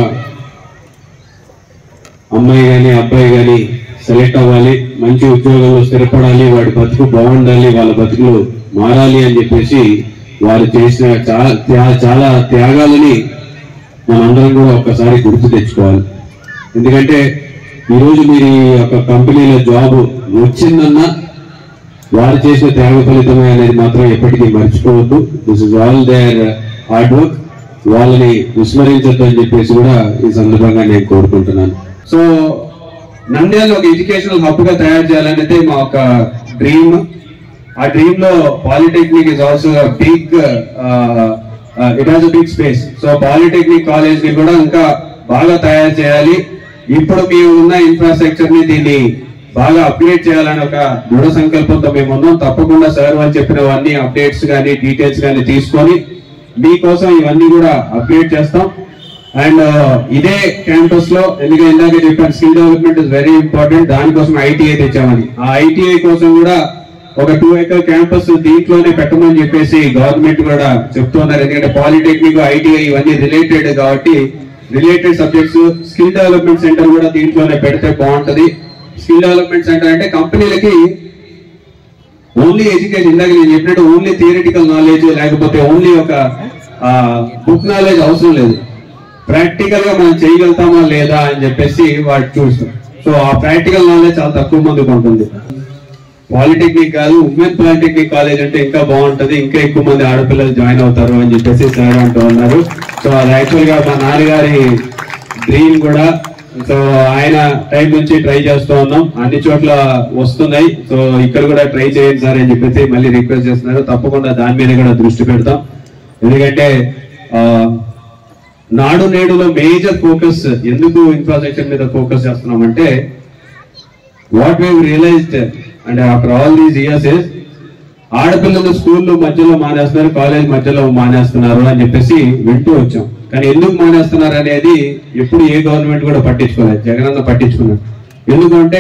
అమ్మాయి కానీ అబ్బాయి కానీ సెలెక్ట్ అవ్వాలి, మంచి ఉద్యోగంలో స్థిరపడాలి, వాడి బతుకు బాగుండాలి, వాళ్ళ బతుకులు మారాలి అని చెప్పేసి వారు చేసిన చాలా త్యాగాలని మనందరం కూడా ఒక్కసారి గుర్తు తెచ్చుకోవాలి. ఎందుకంటే ఈరోజు మీరు ఈ యొక్క కంపెనీలో జాబ్ వచ్చిందన్నా వారు చేసిన త్యాగ ఫలితమే అనేది మాత్రం ఎప్పటికీ మర్చిపోవద్దు. This is all their hard work. వాళ్ళని విస్మరించద్దు అని చెప్పేసి కూడా ఈ సందర్భంగా నేను కోరుకుంటున్నాను. సో నంద్యాల ఒక ఎడ్యుకేషనల్ హబ్ గా తయారు చేయాలనేది మా ఒక డ్రీమ్. ఆ డ్రీమ్ లో polytechnic is also big, it has a big space. So polytechnic college ని కూడా ఇంకా బాగా తయారు చేయాలి. ఇప్పుడు మేము ఉన్న ఇన్ఫ్రాస్ట్రక్చర్ ని దీన్ని బాగా అప్డేట్ చేయాలని ఒక దృఢ సంకల్పంతో మేము ఉన్నాం. తప్పకుండా సార్ వాళ్ళు చెప్పినవన్నీ అప్డేట్స్ కానీ డీటెయిల్స్ కానీ తీసుకొని మీకోసం ఇవన్నీ కూడా అప్డేట్ చేస్తాం. అండ్ ఇదే క్యాంపస్ లో ఎందుకంటే ఇందాక చెప్పాను skill development is very important, దానికోసం ఐటీఐ తెచ్చామని. ఆ ఐటీఐ కోసం కూడా ఒక 2 acre క్యాంపస్ దీంట్లోనే పెట్టమని చెప్పేసి గవర్నమెంట్ కూడా చెప్తున్నారు. ఎందుకంటే పాలిటెక్నిక్, ఐటీఐ ఇవన్నీ రిలేటెడ్ కాబట్టి related subjects skill development centre కూడా దీంట్లోనే పెడితే బాగుంటది. స్కిల్ డెవలప్మెంట్ సెంటర్ అంటే కంపెనీలకి ఓన్లీ ఎడ్యుకేషన్, ఇందాక నేను చెప్పినట్టు ఓన్లీ థియరిటికల్ నాలెడ్జ్ లేకపోతే ఓన్లీ ఒక బుక్ నాలెడ్జ్ అవసరం లేదు. ప్రాక్టికల్ గా మనం చేయగలుగుతామా లేదా అని చెప్పేసి వాటి చూస్తాం. సో ఆ ప్రాక్టికల్ నాలెడ్జ్ చాలా తక్కువ మందికి ఉంటుంది. పాలిటెక్నిక్ కాదు, ఉమెన్ పాలిటెక్నిక్ కాలేజ్ అంటే ఇంకా బాగుంటది, ఇంకా ఎక్కువ మంది ఆడపిల్లలు జాయిన్ అవుతారు అని చెప్పేసి సార్ అంటూ ఉన్నారు. సో అది యాక్చువల్ గా మా నాన్నగారి డ్రీమ్ కూడా. సో ఆయన టైం నుంచి ట్రై చేస్తూ ఉన్నాం, అన్ని చోట్ల వస్తున్నాయి. సో ఇక్కడ కూడా ట్రై చేయండి సార్ అని చెప్పేసి మళ్ళీ రిక్వెస్ట్ చేస్తున్నారు. తప్పకుండా దాని మీద కూడా దృష్టి పెడతాం. ఎందుకంటే నాడు నేడులో మేజర్ ఫోకస్ ఎందుకు ఇన్ఫ్రాస్ట్రక్చర్ మీద ఫోకస్ చేస్తున్నామంటే what we realised and after all these years is ఆడపిల్లలు స్కూల్లో మధ్యలో మానేస్తున్నారు, కాలేజ్ మధ్యలో మానేస్తున్నారు అని చెప్పేసి వింటూ వచ్చాం. కానీ ఎందుకు మానేస్తున్నారు అనేది ఎప్పుడు ఏ గవర్నమెంట్ కూడా పట్టించుకోలేదు. జగనన్న పట్టించుకున్నారు. ఎందుకంటే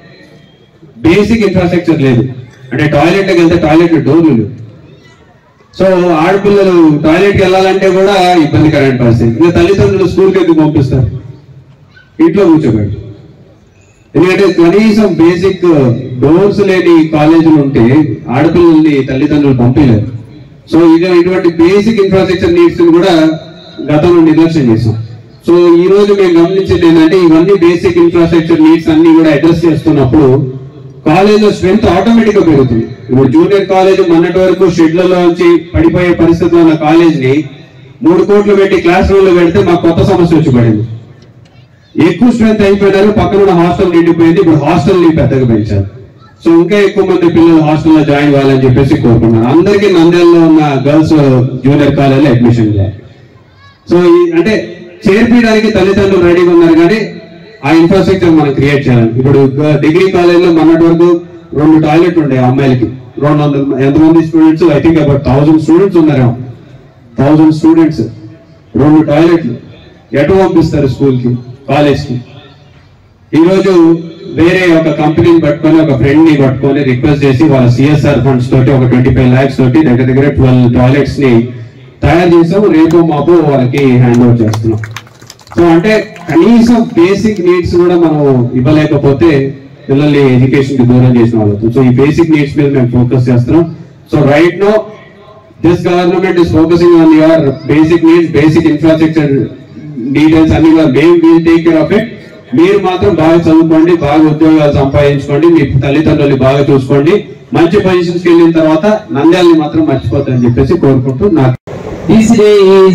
బేసిక్ ఇన్ఫ్రాస్ట్రక్చర్ లేదు. అంటే టాయిలెట్కి వెళ్తే టాయిలెట్ డోర్లు లేవు. సో ఆడపిల్లలు టాయిలెట్కి వెళ్ళాలంటే కూడా ఇబ్బందికరమైన పరిస్థితి. ఇంకా తల్లిదండ్రులు స్కూల్కి ఎందుకు పంపిస్తారు? ఇంట్లో కూర్చోబెట్టి. ఎందుకంటే కనీసం బేసిక్ డోర్స్ లేని కాలేజీలు ఉంటే ఆడపిల్లల్ని తల్లిదండ్రులు పంపించలేరు. సో ఇటువంటి బేసిక్ ఇన్ఫ్రాస్ట్రక్చర్ నీడ్స్ కూడా గతంలో నిర్లక్ష్యం చేశాం. సో ఈ రోజు మేము గమనించేది ఏంటంటే ఇవన్నీ బేసిక్ ఇన్ఫ్రాస్ట్రక్చర్ నీడ్స్ అన్ని కూడా అడ్రస్ చేస్తున్నప్పుడు కాలేజ్ లో స్ట్రెంత్ ఆటోమేటిక్ గా పెరుగుతుంది. ఇప్పుడు జూనియర్ కాలేజ్ మొన్నటి వరకు షెడ్లలో నుంచి పడిపోయే పరిస్థితిలో ఉన్న కాలేజ్ ని 3 కోట్లు పెట్టి క్లాస్ రూమ్ లో పెడితే మాకు కొత్త సమస్య వచ్చి పడింది. ఎక్కువ స్ట్రెంత్ అయిపోయినారు, పక్కన హాస్టల్ నిండిపోయింది. ఇప్పుడు హాస్టల్ ని పెద్దగా పెంచారు. సో ఇంకా ఎక్కువ మంది పిల్లలు హాస్టల్లో జాయిన్ అవ్వాలని చెప్పేసి కోరుకున్నారు. అందరికీ నంద్యాలలో ఉన్న గర్ల్స్ జూనియర్ కాలేజ్ లో అడ్మిషన్ చేయాలి. సో అంటే చేర్పించడానికి తల్లిదండ్రులు రెడీగా ఉన్నారు, కానీ ఆ ఇన్ఫ్రాస్ట్రక్చర్ మనం క్రియేట్ చేయాలి. ఇప్పుడు డిగ్రీ కాలేజ్ లో మొన్నటి వరకు 2 టాయిలెట్లు ఉండే అమ్మాయిలకి. 200 ఎంతమంది students? I think about 1000 students ఉన్నారేమో. 1000 స్టూడెంట్స్, 2 టాయిలెట్లు. ఎటు పంపిస్తారు స్కూల్ కి, కాలేజ్ కి? ఈరోజు వేరే ఒక కంపెనీని పట్టుకొని, ఒక ఫ్రెండ్ ని పట్టుకొని రిక్వెస్ట్ చేసి వాళ్ళ సిఎస్ఆర్ ఫండ్స్ తోటి ఒక 25 lakhs తోటి దగ్గర 12 టాయిలెట్స్ ని తయారు చేసాం. రేపు మాపు వాళ్ళకి హ్యాండ్ ఓవర్ చేస్తున్నాం. సో అంటే కనీసం బేసిక్ నీడ్స్ కూడా మనం ఇవ్వలేకపోతే పిల్లల్ని ఎడ్యుకేషన్ కి దూరం చేసిన వాళ్ళు. సో ఈ బేసిక్ నీడ్స్ మీద మేము ఫోకస్ చేస్తున్నాం. So right now this government is focusing on your basic needs, basic infrastructure details అన్ని కూడా మేము will take care of it. మీరు మాత్రం బాగా చదువుకోండి, బాగా ఉద్యోగాలు సంపాదించుకోండి, మీ తల్లిదండ్రులు బాగా చూసుకోండి. మంచి పొజిషన్స్కి వెళ్ళిన తర్వాత నంద్యాలని మాత్రం మర్చిపోతారని చెప్పేసి కోరుకుంటూ నాకు This day is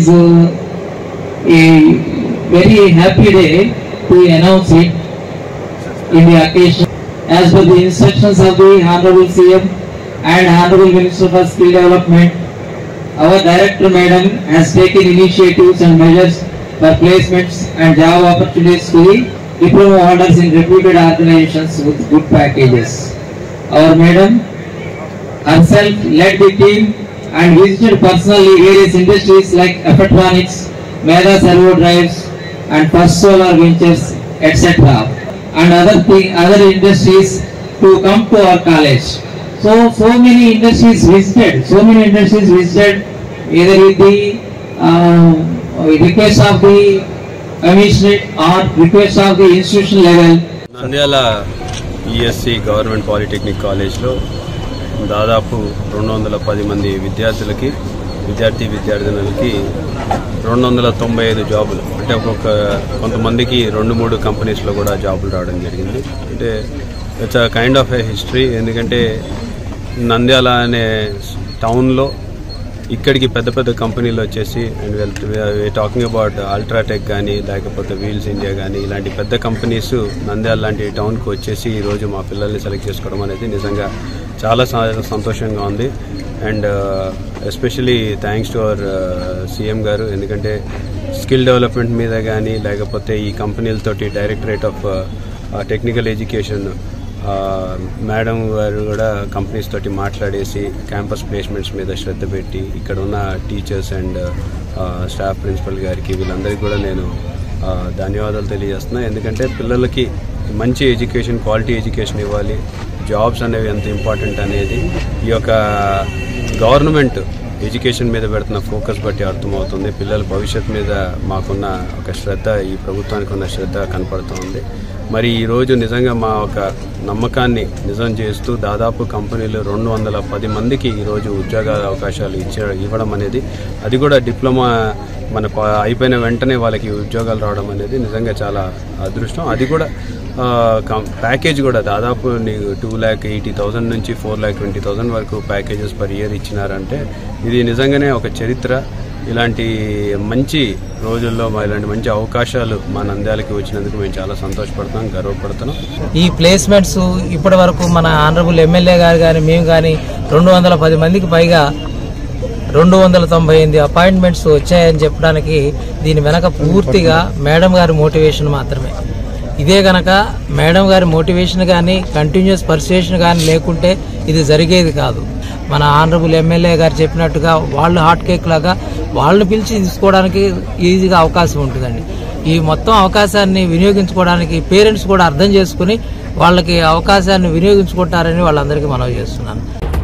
a very happy day to announce it in the occasion. As per the instructions of the Honorable CM and Honorable Minister for Skill Development, our Director Madam has taken initiatives and measures for placements and job opportunities to the diploma holders in reputed organizations with good packages. Our Madam herself led the team and visited personally various industries like Electronics, Mega Servo Drives and First Solar Ventures, etc. and other industries to come to our college. So many industries visited either with the request of the commissioner or request of the institution level. Nandyal ESC government polytechnic కాలేజ్లో దాదాపు 210 మంది విద్యార్థినులకి 295 జాబులు, అంటే కొంతమందికి 2-3 కంపెనీస్లో కూడా జాబులు రావడం జరిగింది. అంటే it's a kind of a history. ఎందుకంటే నంద్యాల అనే టౌన్లో ఇక్కడికి పెద్ద పెద్ద కంపెనీలు వచ్చేసి, అండ్ టాకింగ్ అబౌట్ అల్ట్రాటెక్ కానీ లేకపోతే వీల్స్ ఇండియా కానీ ఇలాంటి పెద్ద కంపెనీస్ నంద్యాల లాంటి టౌన్కి వచ్చేసి ఈరోజు మా పిల్లల్ని సెలెక్ట్ చేసుకోవడం అనేది నిజంగా చాలా సంతోషంగా ఉంది. And especially thanks to our CM గారు. ఎందుకంటే స్కిల్ డెవలప్మెంట్ మీద కానీ లేకపోతే ఈ కంపెనీలతోటి directorate of technical education madam గారు కూడా కంపెనీస్ తోటి మాట్లాడేసి క్యాంపస్ ప్లేస్మెంట్స్ మీద శ్రద్ధ పెట్టి ఇక్కడ ఉన్న టీచర్స్ అండ్ స్టాఫ్ ప్రిన్సిపల్ గారికి వీళ్ళందరికీ కూడా నేను ధన్యవాదాలు తెలియజేస్తున్నా. ఎందుకంటే పిల్లలకి మంచి ఎడ్యుకేషన్, క్వాలిటీ ఎడ్యుకేషన్ ఇవ్వాలి. జాబ్స్ అనేవి ఎంత ఇంపార్టెంట్ అనేది ఈ యొక్క గవర్నమెంట్ ఎడ్యుకేషన్ మీద పెడుతున్న ఫోకస్ బట్టి అర్థమవుతుంది. పిల్లల భవిష్యత్తు మీద మాకున్న ఒక శ్రద్ధ, ఈ ప్రభుత్వానికి ఉన్న శ్రద్ధ కనపడుతుంది. మరి ఈరోజు నిజంగా మా ఒక నమ్మకాన్ని నిజం చేస్తూ దాదాపు కంపెనీలు 210 మందికి ఈరోజు ఉద్యోగాల అవకాశాలు ఇవ్వడం అనేది, అది కూడా డిప్లొమా మన అయిపోయిన వెంటనే వాళ్ళకి ఉద్యోగాలు రావడం అనేది నిజంగా చాలా అదృష్టం. అది కూడా ప్యాకేజ్ కూడా దాదాపు 2,80,000 నుంచి 4,20,000 వరకు ప్యాకేజెస్ పర్ ఇయర్ ఇచ్చినారంటే ఇది నిజంగానే ఒక చరిత్ర. ఇలాంటి మంచి రోజుల్లో ఇలాంటి మంచి అవకాశాలు మా నంద్యాలకి వచ్చినందుకు మేము చాలా సంతోషపడుతున్నాం, గర్వపడుతున్నాం. ఈ ప్లేస్మెంట్స్ ఇప్పటి వరకు మన ఆనరబుల్ ఎమ్మెల్యే గారు కానీ మేము కానీ 210 మందికి పైగా 298 అపాయింట్మెంట్స్ వచ్చాయని చెప్పడానికి దీని వెనక పూర్తిగా మేడం గారి మోటివేషన్ మాత్రమే. ఇదే గనక మేడం గారి మోటివేషన్ కానీ కంటిన్యూస్ పర్సుయేషన్ కానీ లేకుంటే ఇది జరిగేది కాదు. మన ఆనరబుల్ ఎమ్మెల్యే గారు చెప్పినట్టుగా వాళ్ళు హాట్ కేక్ లాగా వాళ్ళని పిలిచి తీసుకోవడానికి ఈజీగా అవకాశం ఉంటుందండి. ఈ మొత్తం అవకాశాన్ని వినియోగించుకోవడానికి పేరెంట్స్ కూడా అర్థం చేసుకుని వాళ్ళకి అవకాశాన్ని వినియోగించుకుంటారని వాళ్ళందరికీ మనవి చేస్తున్నాను.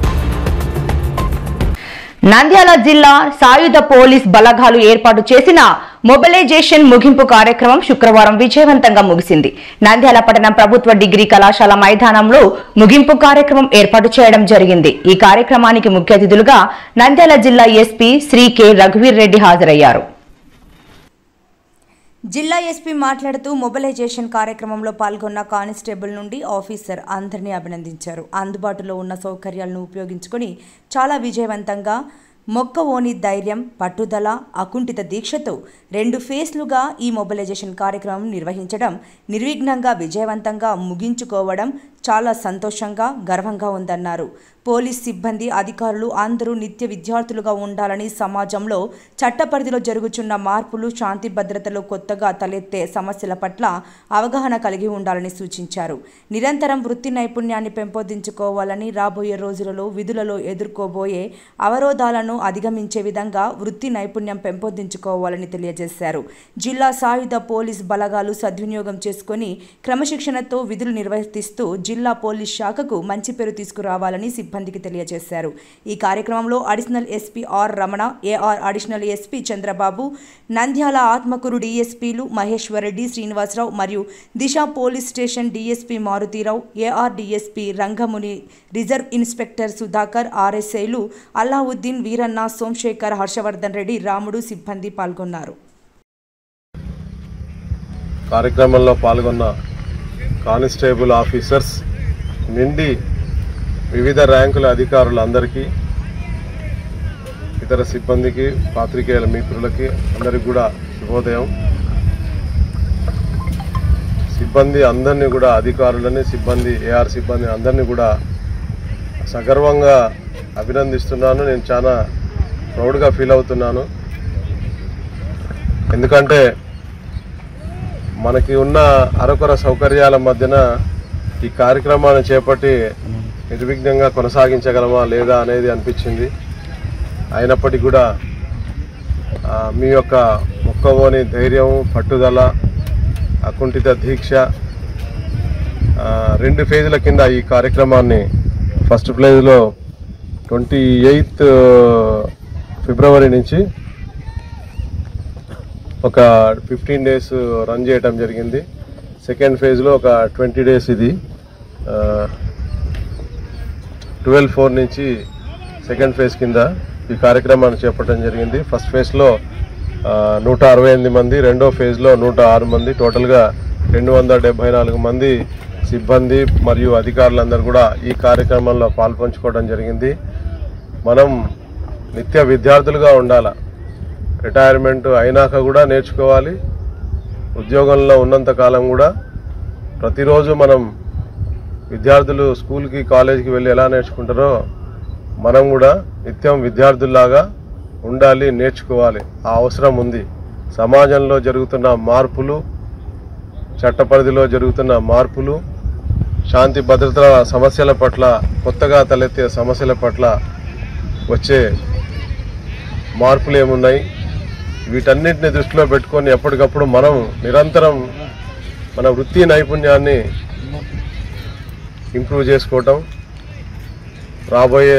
నంద్యాల జిల్లా సాయుధ పోలీస్ బలగాలు ఏర్పాటు చేసిన మొబిలైజేషన్ ముగింపు కార్యక్రమం శుక్రవారం విజయవంతంగా ముగిసింది. నంద్యాల పట్టణం ప్రభుత్వ డిగ్రీ కళాశాల మైదానంలో ముగింపు కార్యక్రమం ఏర్పాటు చేయడం జరిగింది. ఈ కార్యక్రమానికి ముఖ్య అతిథులుగా నంద్యాల జిల్లా ఎస్పీ శ్రీ కె రఘువీర్ రెడ్డి హాజరయ్యారు. జిల్లా ఎస్పీ మాట్లాడుతూ మొబిలైజేషన్ కార్యక్రమంలో పాల్గొన్న కానిస్టేబుల్ నుండి ఆఫీసర్ అందరినీ అభినందించారు. అందుబాటులో ఉన్న సౌకర్యాలను ఉపయోగించుకొని చాలా విజయవంతంగా మొక్కవోని ధైర్యం, పట్టుదల, అకుంఠిత దీక్షతో 2 ఫేజ్లుగా ఈ మొబిలైజేషన్ కార్యక్రమం నిర్వహించడం, నిర్విఘ్నంగా విజయవంతంగా ముగించుకోవడం చాలా సంతోషంగా, గర్వంగా ఉందన్నారు. పోలీస్ సిబ్బంది, అధికారులు అందరూ నిత్య విద్యార్థులుగా ఉండాలని, సమాజంలో చట్ట పరిధిలో జరుగుతున్న మార్పులు, శాంతి భద్రతలో కొత్తగా తలెత్తే సమస్యల పట్ల అవగాహన కలిగి ఉండాలని సూచించారు. నిరంతరం వృత్తి నైపుణ్యాన్ని పెంపొందించుకోవాలని, రాబోయే రోజులలో విధులలో ఎదుర్కోబోయే అవరోధాలను అధిగమించే విధంగా వృత్తి నైపుణ్యం పెంపొందించుకోవాలని తెలియజేశారు. జిల్లా సాయుధ పోలీస్ బలగాలు సద్వినియోగం చేసుకుని క్రమశిక్షణతో విధులు నిర్వర్తిస్తూ జిల్లా పోలీస్ శాఖకు మంచి పేరు తీసుకురావాలని సిబ్బందికి తెలియజేశారు. ఈ కార్యక్రమంలో additional SP R Ramana, AR additional SP Chandrababu, Nandyal Atmakur డీఎస్పీలు మహేశ్వరరెడ్డి, శ్రీనివాసరావు మరియు Disha police station DSP Maruthirao, AR DSP Rangamuni, reserve inspector Sudhakar, ఆర్ఎస్ఐలు అల్లావుద్దీన్, వీరన్న, సోమశేఖర్, హర్షవర్ధన్ రెడ్డి, రాముడు సిబ్బంది పాల్గొన్నారు. కార్యక్రమంలో పాల్గొన్న కానిస్టేబుల్ ఆఫీసర్స్ నుండి వివిధ ర్యాంకుల అధికారులందరికీ, ఇతర సిబ్బందికి, పాత్రికేయుల మిత్రులకి అందరికీ కూడా శుభోదయం. సిబ్బంది అందరినీ కూడా, అధికారులని, సిబ్బంది, ఏఆర్ సిబ్బంది అందరినీ కూడా సగర్వంగా అభినందిస్తున్నాను. నేను చాలా ప్రౌడ్గా ఫీల్ అవుతున్నాను. ఎందుకంటే మనకి ఉన్న అరకొర సౌకర్యాల మధ్యన ఈ కార్యక్రమాన్ని చేపట్టి నిర్విఘ్నంగా కొనసాగించగలమా లేదా అనేది అనిపించింది. అయినప్పటికీ కూడా మీ యొక్క మొక్కవోని ధైర్యం, పట్టుదల, అకుంఠిత దీక్ష 2 ఫేజ్ల కింద ఈ కార్యక్రమాన్ని ఫస్ట్ ఫేజ్లో 28 ఫిబ్రవరి నుంచి ఒక 15 డేస్ రన్ చేయడం జరిగింది. సెకండ్ ఫేజ్లో ఒక 20 డేస్, ఇది 12/4 నుంచి సెకండ్ ఫేజ్ కింద ఈ కార్యక్రమాన్ని చేపట్టడం జరిగింది. ఫస్ట్ ఫేజ్లో 168 మంది, రెండో ఫేజ్లో 106 మంది, టోటల్గా 274 మంది సిబ్బంది మరియు అధికారులందరూ కూడా ఈ కార్యక్రమంలో పాల్పంచుకోవడం జరిగింది. మనం నిత్య విద్యార్థులుగా ఉండాలి. రిటైర్మెంట్ అయినాక కూడా నేర్చుకోవాలి. ఉద్యోగంలో ఉన్నంత కాలం కూడా ప్రతిరోజు మనం విద్యార్థులు స్కూల్కి, కాలేజీకి వెళ్ళి ఎలా నేర్చుకుంటారో మనం కూడా నిత్యం విద్యార్థుల్లాగా ఉండాలి, నేర్చుకోవాలి. ఆ అవసరం ఉంది. సమాజంలో జరుగుతున్న మార్పులు, చట్ట పరిధిలో జరుగుతున్న మార్పులు, శాంతి భద్రతల సమస్యల పట్ల, కొత్తగా తలెత్తే సమస్యల పట్ల వచ్చే మార్పులు ఏమున్నాయి, వీటన్నిటిని దృష్టిలో పెట్టుకొని ఎప్పటికప్పుడు మనం నిరంతరం మన వృత్తి నైపుణ్యాన్ని ఇంప్రూవ్ చేసుకోవటం, రాబోయే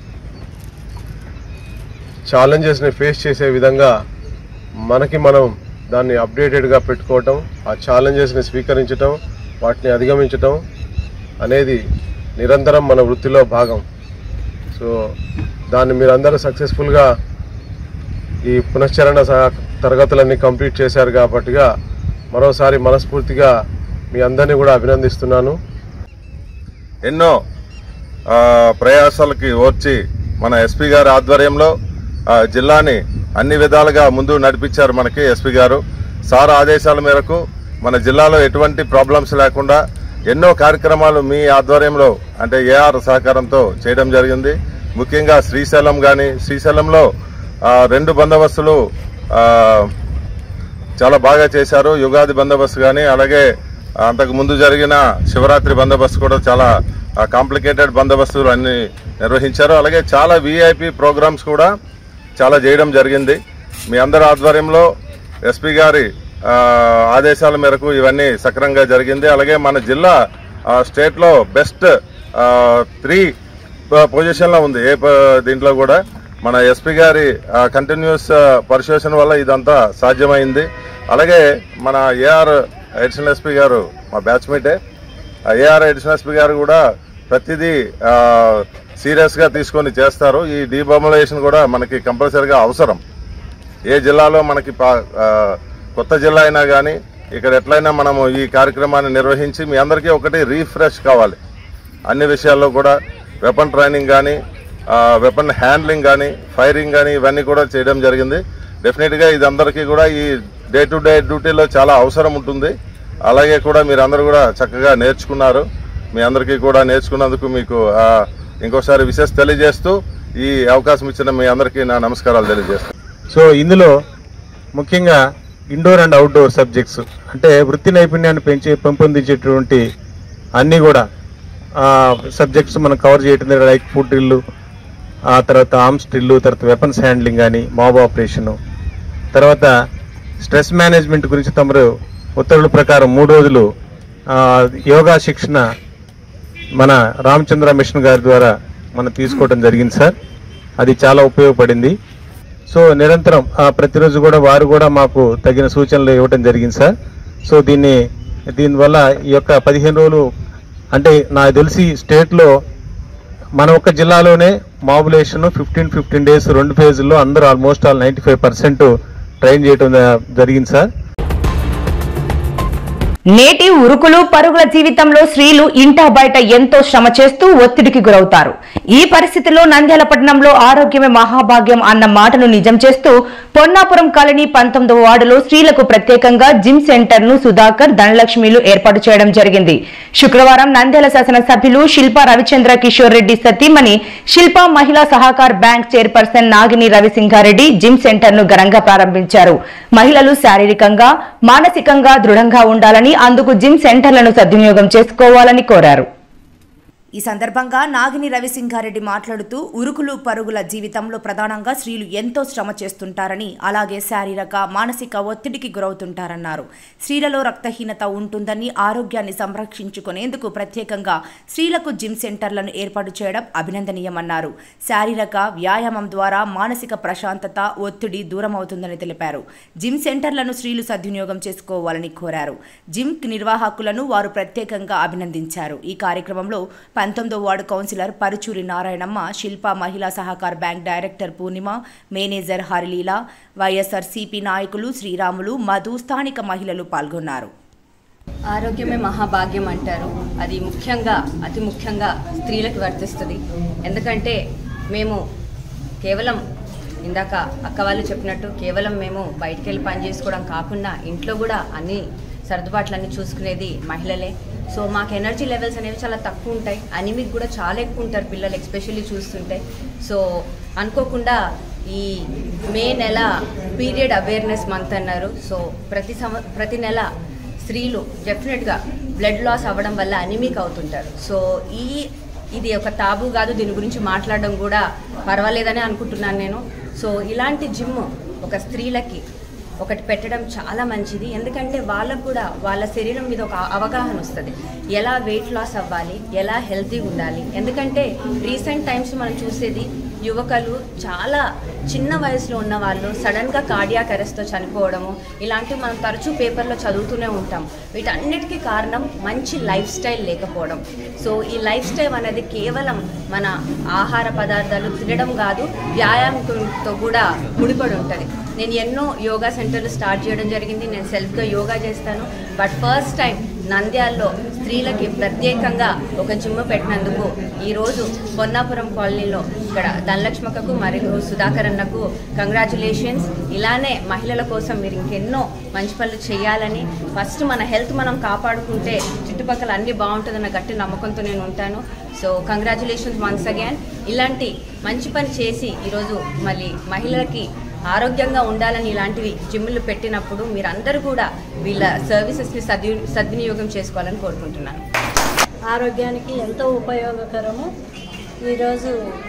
ఛాలెంజెస్ని ఫేస్ చేసే విధంగా మనకి మనం దాన్ని అప్డేటెడ్గా పెట్టుకోవటం, ఆ ఛాలెంజెస్ని స్వీకరించటం, వాటిని అధిగమించటం అనేది నిరంతరం మన వృత్తిలో భాగం. సో దాన్ని మీరందరూ సక్సెస్ఫుల్గా ఈ పునశ్చరణ తరగతులన్నీ కంప్లీట్ చేశారు కాబట్టిగా మరోసారి మనస్ఫూర్తిగా మీ అందరినీ కూడా అభినందిస్తున్నాను. ఎన్నో ప్రయాసాలకి ఓర్చి మన ఎస్పీ గారి ఆధ్వర్యంలో జిల్లాని అన్ని విధాలుగా ముందు నడిపించారు మనకి ఎస్పీ గారు. సార్ ఆదేశాల మేరకు మన జిల్లాలో ఎటువంటి ప్రాబ్లమ్స్ లేకుండా ఎన్నో కార్యక్రమాలు మీ ఆధ్వర్యంలో అంటే ఏఆర్ సహకారంతో చేయడం జరిగింది. ముఖ్యంగా శ్రీశైలం కానీ, శ్రీశైలంలో 2 బందోబస్తులు చాలా బాగా చేశారు. యుగాది బందోబస్తు కానీ, అలాగే అంతకు ముందు జరిగిన శివరాత్రి బందోబస్తు కూడా చాలా కాంప్లికేటెడ్ బందోబస్తులు అన్ని నిర్వహించారు. అలాగే చాలా విఐపి ప్రోగ్రామ్స్ కూడా చాలా చేయడం జరిగింది. మీ అందరి ఆధ్వర్యంలో ఎస్పీ గారి ఆదేశాల మేరకు ఇవన్నీ సక్రమంగా జరిగింది. అలాగే మన జిల్లా స్టేట్లో బెస్ట్ 3 పొజిషన్లో ఉంది. దీంట్లో కూడా మన ఎస్పీ గారి కంటిన్యూస్ పర్సుయేషన్ వల్ల ఇదంతా సాధ్యమైంది. అలాగే మన ఏఆర్ అడిషనల్ ఎస్పీ గారు మా బ్యాచ్మేటే, ఏఆర్ అడిషనల్ ఎస్పీ గారు కూడా ప్రతిదీ సీరియస్గా తీసుకొని చేస్తారు. ఈ డీబాములేషన్ కూడా మనకి కంపల్సరీగా అవసరం. ఏ జిల్లాలో మనకి కొత్త జిల్లా అయినా కానీ ఇక్కడ ఎట్లయినా మనము ఈ కార్యక్రమాన్ని నిర్వహించి మీ అందరికీ ఒకటి రీఫ్రెష్ కావాలి. అన్ని విషయాల్లో కూడా వెపన్ ట్రైనింగ్ కానీ, వెపన్ హ్యాండ్లింగ్ కానీ, ఫైరింగ్ కానీ ఇవన్నీ కూడా చేయడం జరిగింది. డెఫినెట్గా ఇది అందరికీ కూడా ఈ డే టు డే డ్యూటీలో చాలా అవసరం ఉంటుంది. అలాగే కూడా మీరందరూ కూడా చక్కగా నేర్చుకున్నారు. మీ అందరికీ కూడా నేర్చుకున్నందుకు మీకు ఇంకోసారి విశేష తెలియజేస్తూ ఈ అవకాశం ఇచ్చిన మీ అందరికీ నా నమస్కారాలు తెలియజేస్తాను. సో ఇందులో ముఖ్యంగా ఇండోర్ అండ్ అవుట్డోర్ సబ్జెక్ట్స్ అంటే వృత్తి నైపుణ్యాన్ని పెంపొందించేటువంటి అన్నీ కూడా సబ్జెక్ట్స్ మనం కవర్ చేయటం, లైక్ ఫుడ్ డ్రిల్లు, ఆ తర్వాత ఆర్మ్స్ డ్రిల్లు, తర్వాత వెపన్స్ హ్యాండ్లింగ్ కానీ, మాబ్ ఆపరేషను, తర్వాత స్ట్రెస్ మేనేజ్మెంట్ గురించి తమరు ఉత్తర్వుల ప్రకారం 3 రోజులు యోగా శిక్షణ మన రామచంద్ర మిషన్ గారి ద్వారా మనం తీసుకోవడం జరిగింది సార్. అది చాలా ఉపయోగపడింది. సో నిరంతరం ప్రతిరోజు కూడా వారు కూడా మాకు తగిన సూచనలు ఇవ్వడం జరిగింది సార్. సో దీనివల్ల ఈ యొక్క 15 రోజులు అంటే నాకు తెలిసి స్టేట్లో మన ఒక్క జిల్లాలోనే మాబులేషన్ 15 డేస్ 2 ఫేజుల్లో అందరూ ఆల్మోస్ట్ 95% ట్రైన్ చేయడం జరిగింది సార్. నేటి ఉరుకులు పరుగుల జీవితంలో స్త్రీలు ఇంటా బయట ఎంతో శ్రమ చేస్తూ ఒత్తిడికి గురవుతారు. ఈ పరిస్థితిలో నంద్యాల పట్టణంలో ఆరోగ్యమే మహాభాగ్యం అన్న మాటను నిజం చేస్తూ పొన్నాపురం కాలనీ 19వ వార్డులో స్త్రీలకు ప్రత్యేకంగా జిమ్ సెంటర్ ను సుధాకర్, ధనలక్ష్మిలు ఏర్పాటు చేయడం జరిగింది. శుక్రవారం నంద్యాల శాసనసభ్యులు శిల్పా రవిచంద్ర కిషోర్ రెడ్డి సతీమణి Shilpa Mahila Sahakar bank chairperson Nagini Ravisimhareddy gym centre ను ఘనంగా ప్రారంభించారు. మహిళలు శారీరకంగా, మానసికంగా దృఢంగా ఉండాలని, అందుకు జిమ్ సెంటర్లను సద్వినియోగం చేసుకోవాలని కోరారు. ఈ సందర్భంగా నాగిని రవిసింహారెడ్డి మాట్లాడుతూ ఉరుకులు పరుగుల జీవితంలో ప్రధానంగా స్త్రీలు ఎంతో శ్రమ చేస్తుంటారని, అలాగే శారీరక మానసిక ఒత్తిడికి గురవుతుంటారన్నారు. స్త్రీలలో రక్తహీనత ఉంటుందని, ఆరోగ్యాన్ని సంరక్షించుకునేందుకు ప్రత్యేకంగా స్త్రీలకు జిమ్ సెంటర్లను ఏర్పాటు చేయడం అభినందనీయమన్నారు. శారీరక వ్యాయామం ద్వారా మానసిక ప్రశాంతత, ఒత్తిడి దూరమవుతుందని తెలిపారు. జిమ్ సెంటర్లను స్త్రీలు సద్వినియోగం చేసుకోవాలని కోరారు. జిమ్ నిర్వాహకులను వారు ప్రత్యేకంగా అభినందించారు. ఈ కార్యక్రమంలో 19వ ward councillor Paruchuri Narayanamma, Shilpa Mahila Sahakar bank director Purnima, manager Harileela, YSRCP నాయకులు శ్రీరాములు, మధు, స్థానిక మహిళలు పాల్గొన్నారు. ఆరోగ్యమే మహాభాగ్యం అంటారు. అది అతి ముఖ్యంగా స్త్రీలకు వర్తిస్తుంది. ఎందుకంటే మేము కేవలం ఇందాక అక్క వాళ్ళు చెప్పినట్టు కేవలం మేము బయటికి వెళ్ళి పని చేసుకోవడం కాకుండా ఇంట్లో కూడా అన్ని సర్దుబాట్లన్నీ చూసుకునేది మహిళలే. సో మాకు ఎనర్జీ లెవెల్స్ అనేవి చాలా తక్కువ ఉంటాయి. అనిమిక్ కూడా చాలా ఎక్కువ ఉంటారు పిల్లలు, ఎస్పెషల్లీ చూస్తుంటే. సో అనుకోకుండా ఈ మే నెల పీరియడ్ అవేర్నెస్ మంత్ అన్నారు. సో ప్రతి నెల స్త్రీలు డెఫినెట్గా బ్లడ్ లాస్ అవ్వడం వల్ల అనిమిక్ అవుతుంటారు. సో ఇది ఒక తాబు కాదు, దీని గురించి మాట్లాడడం కూడా పర్వాలేదని అనుకుంటున్నాను నేను. సో ఇలాంటి జిమ్ ఒక స్త్రీలకి ఒకటి పెట్టడం చాలా మంచిది. ఎందుకంటే వాళ్ళకు కూడా వాళ్ళ శరీరం మీద ఒక అవగాహన వస్తుంది, ఎలా వెయిట్ లాస్ అవ్వాలి, ఎలా హెల్తీగా ఉండాలి. ఎందుకంటే రీసెంట్ టైమ్స్ మనం చూసేది యువకులు చాలా చిన్న వయసులో ఉన్న వాళ్ళు సడన్గా కార్డియాక్ అరెస్ట్తో చనిపోవడము ఇలాంటివి మనం తరచూ పేపర్లో చదువుతూనే ఉంటాం. వీటన్నిటికీ కారణం మంచి లైఫ్ స్టైల్ లేకపోవడం. సో ఈ లైఫ్ స్టైల్ అనేది కేవలం మన ఆహార పదార్థాలు తినడం కాదు, వ్యాయామంతో కూడా ముడిపడి ఉంటుంది. నేను ఎన్నో యోగా సెంటర్లు స్టార్ట్ చేయడం జరిగింది. నేను సెల్ఫ్గా యోగా చేస్తాను. బట్ ఫస్ట్ టైం నంద్యాలలో స్త్రీలకి ప్రత్యేకంగా ఒక జిమ్ పెట్టినందుకు ఈరోజు పొన్నాపురం కాలనీలో ఇక్కడ ధనలక్ష్మకకు మరియు సుధాకర్ అన్నకు కంగ్రాచులేషన్స్. ఇలానే మహిళల కోసం మీరు ఇంకెన్నో మంచి పనులు చేయాలని, ఫస్ట్ మన హెల్త్ మనం కాపాడుకుంటే చుట్టుపక్కల అన్నీ బాగుంటుందన్న గట్టి నమ్మకంతో నేను ఉంటాను. So congratulations once again. ఇలాంటి మంచి పని చేసి ఈరోజు మళ్ళీ మహిళలకి ఆరోగ్యంగా ఉండాలని ఇలాంటివి జిమ్లు పెట్టినప్పుడు మీరందరూ కూడా వీళ్ళ సర్వీసెస్ని సద్వినియోగం చేసుకోవాలని కోరుకుంటున్నాను. ఆరోగ్యానికి ఎంతో ఉపయోగకరము. ఈరోజు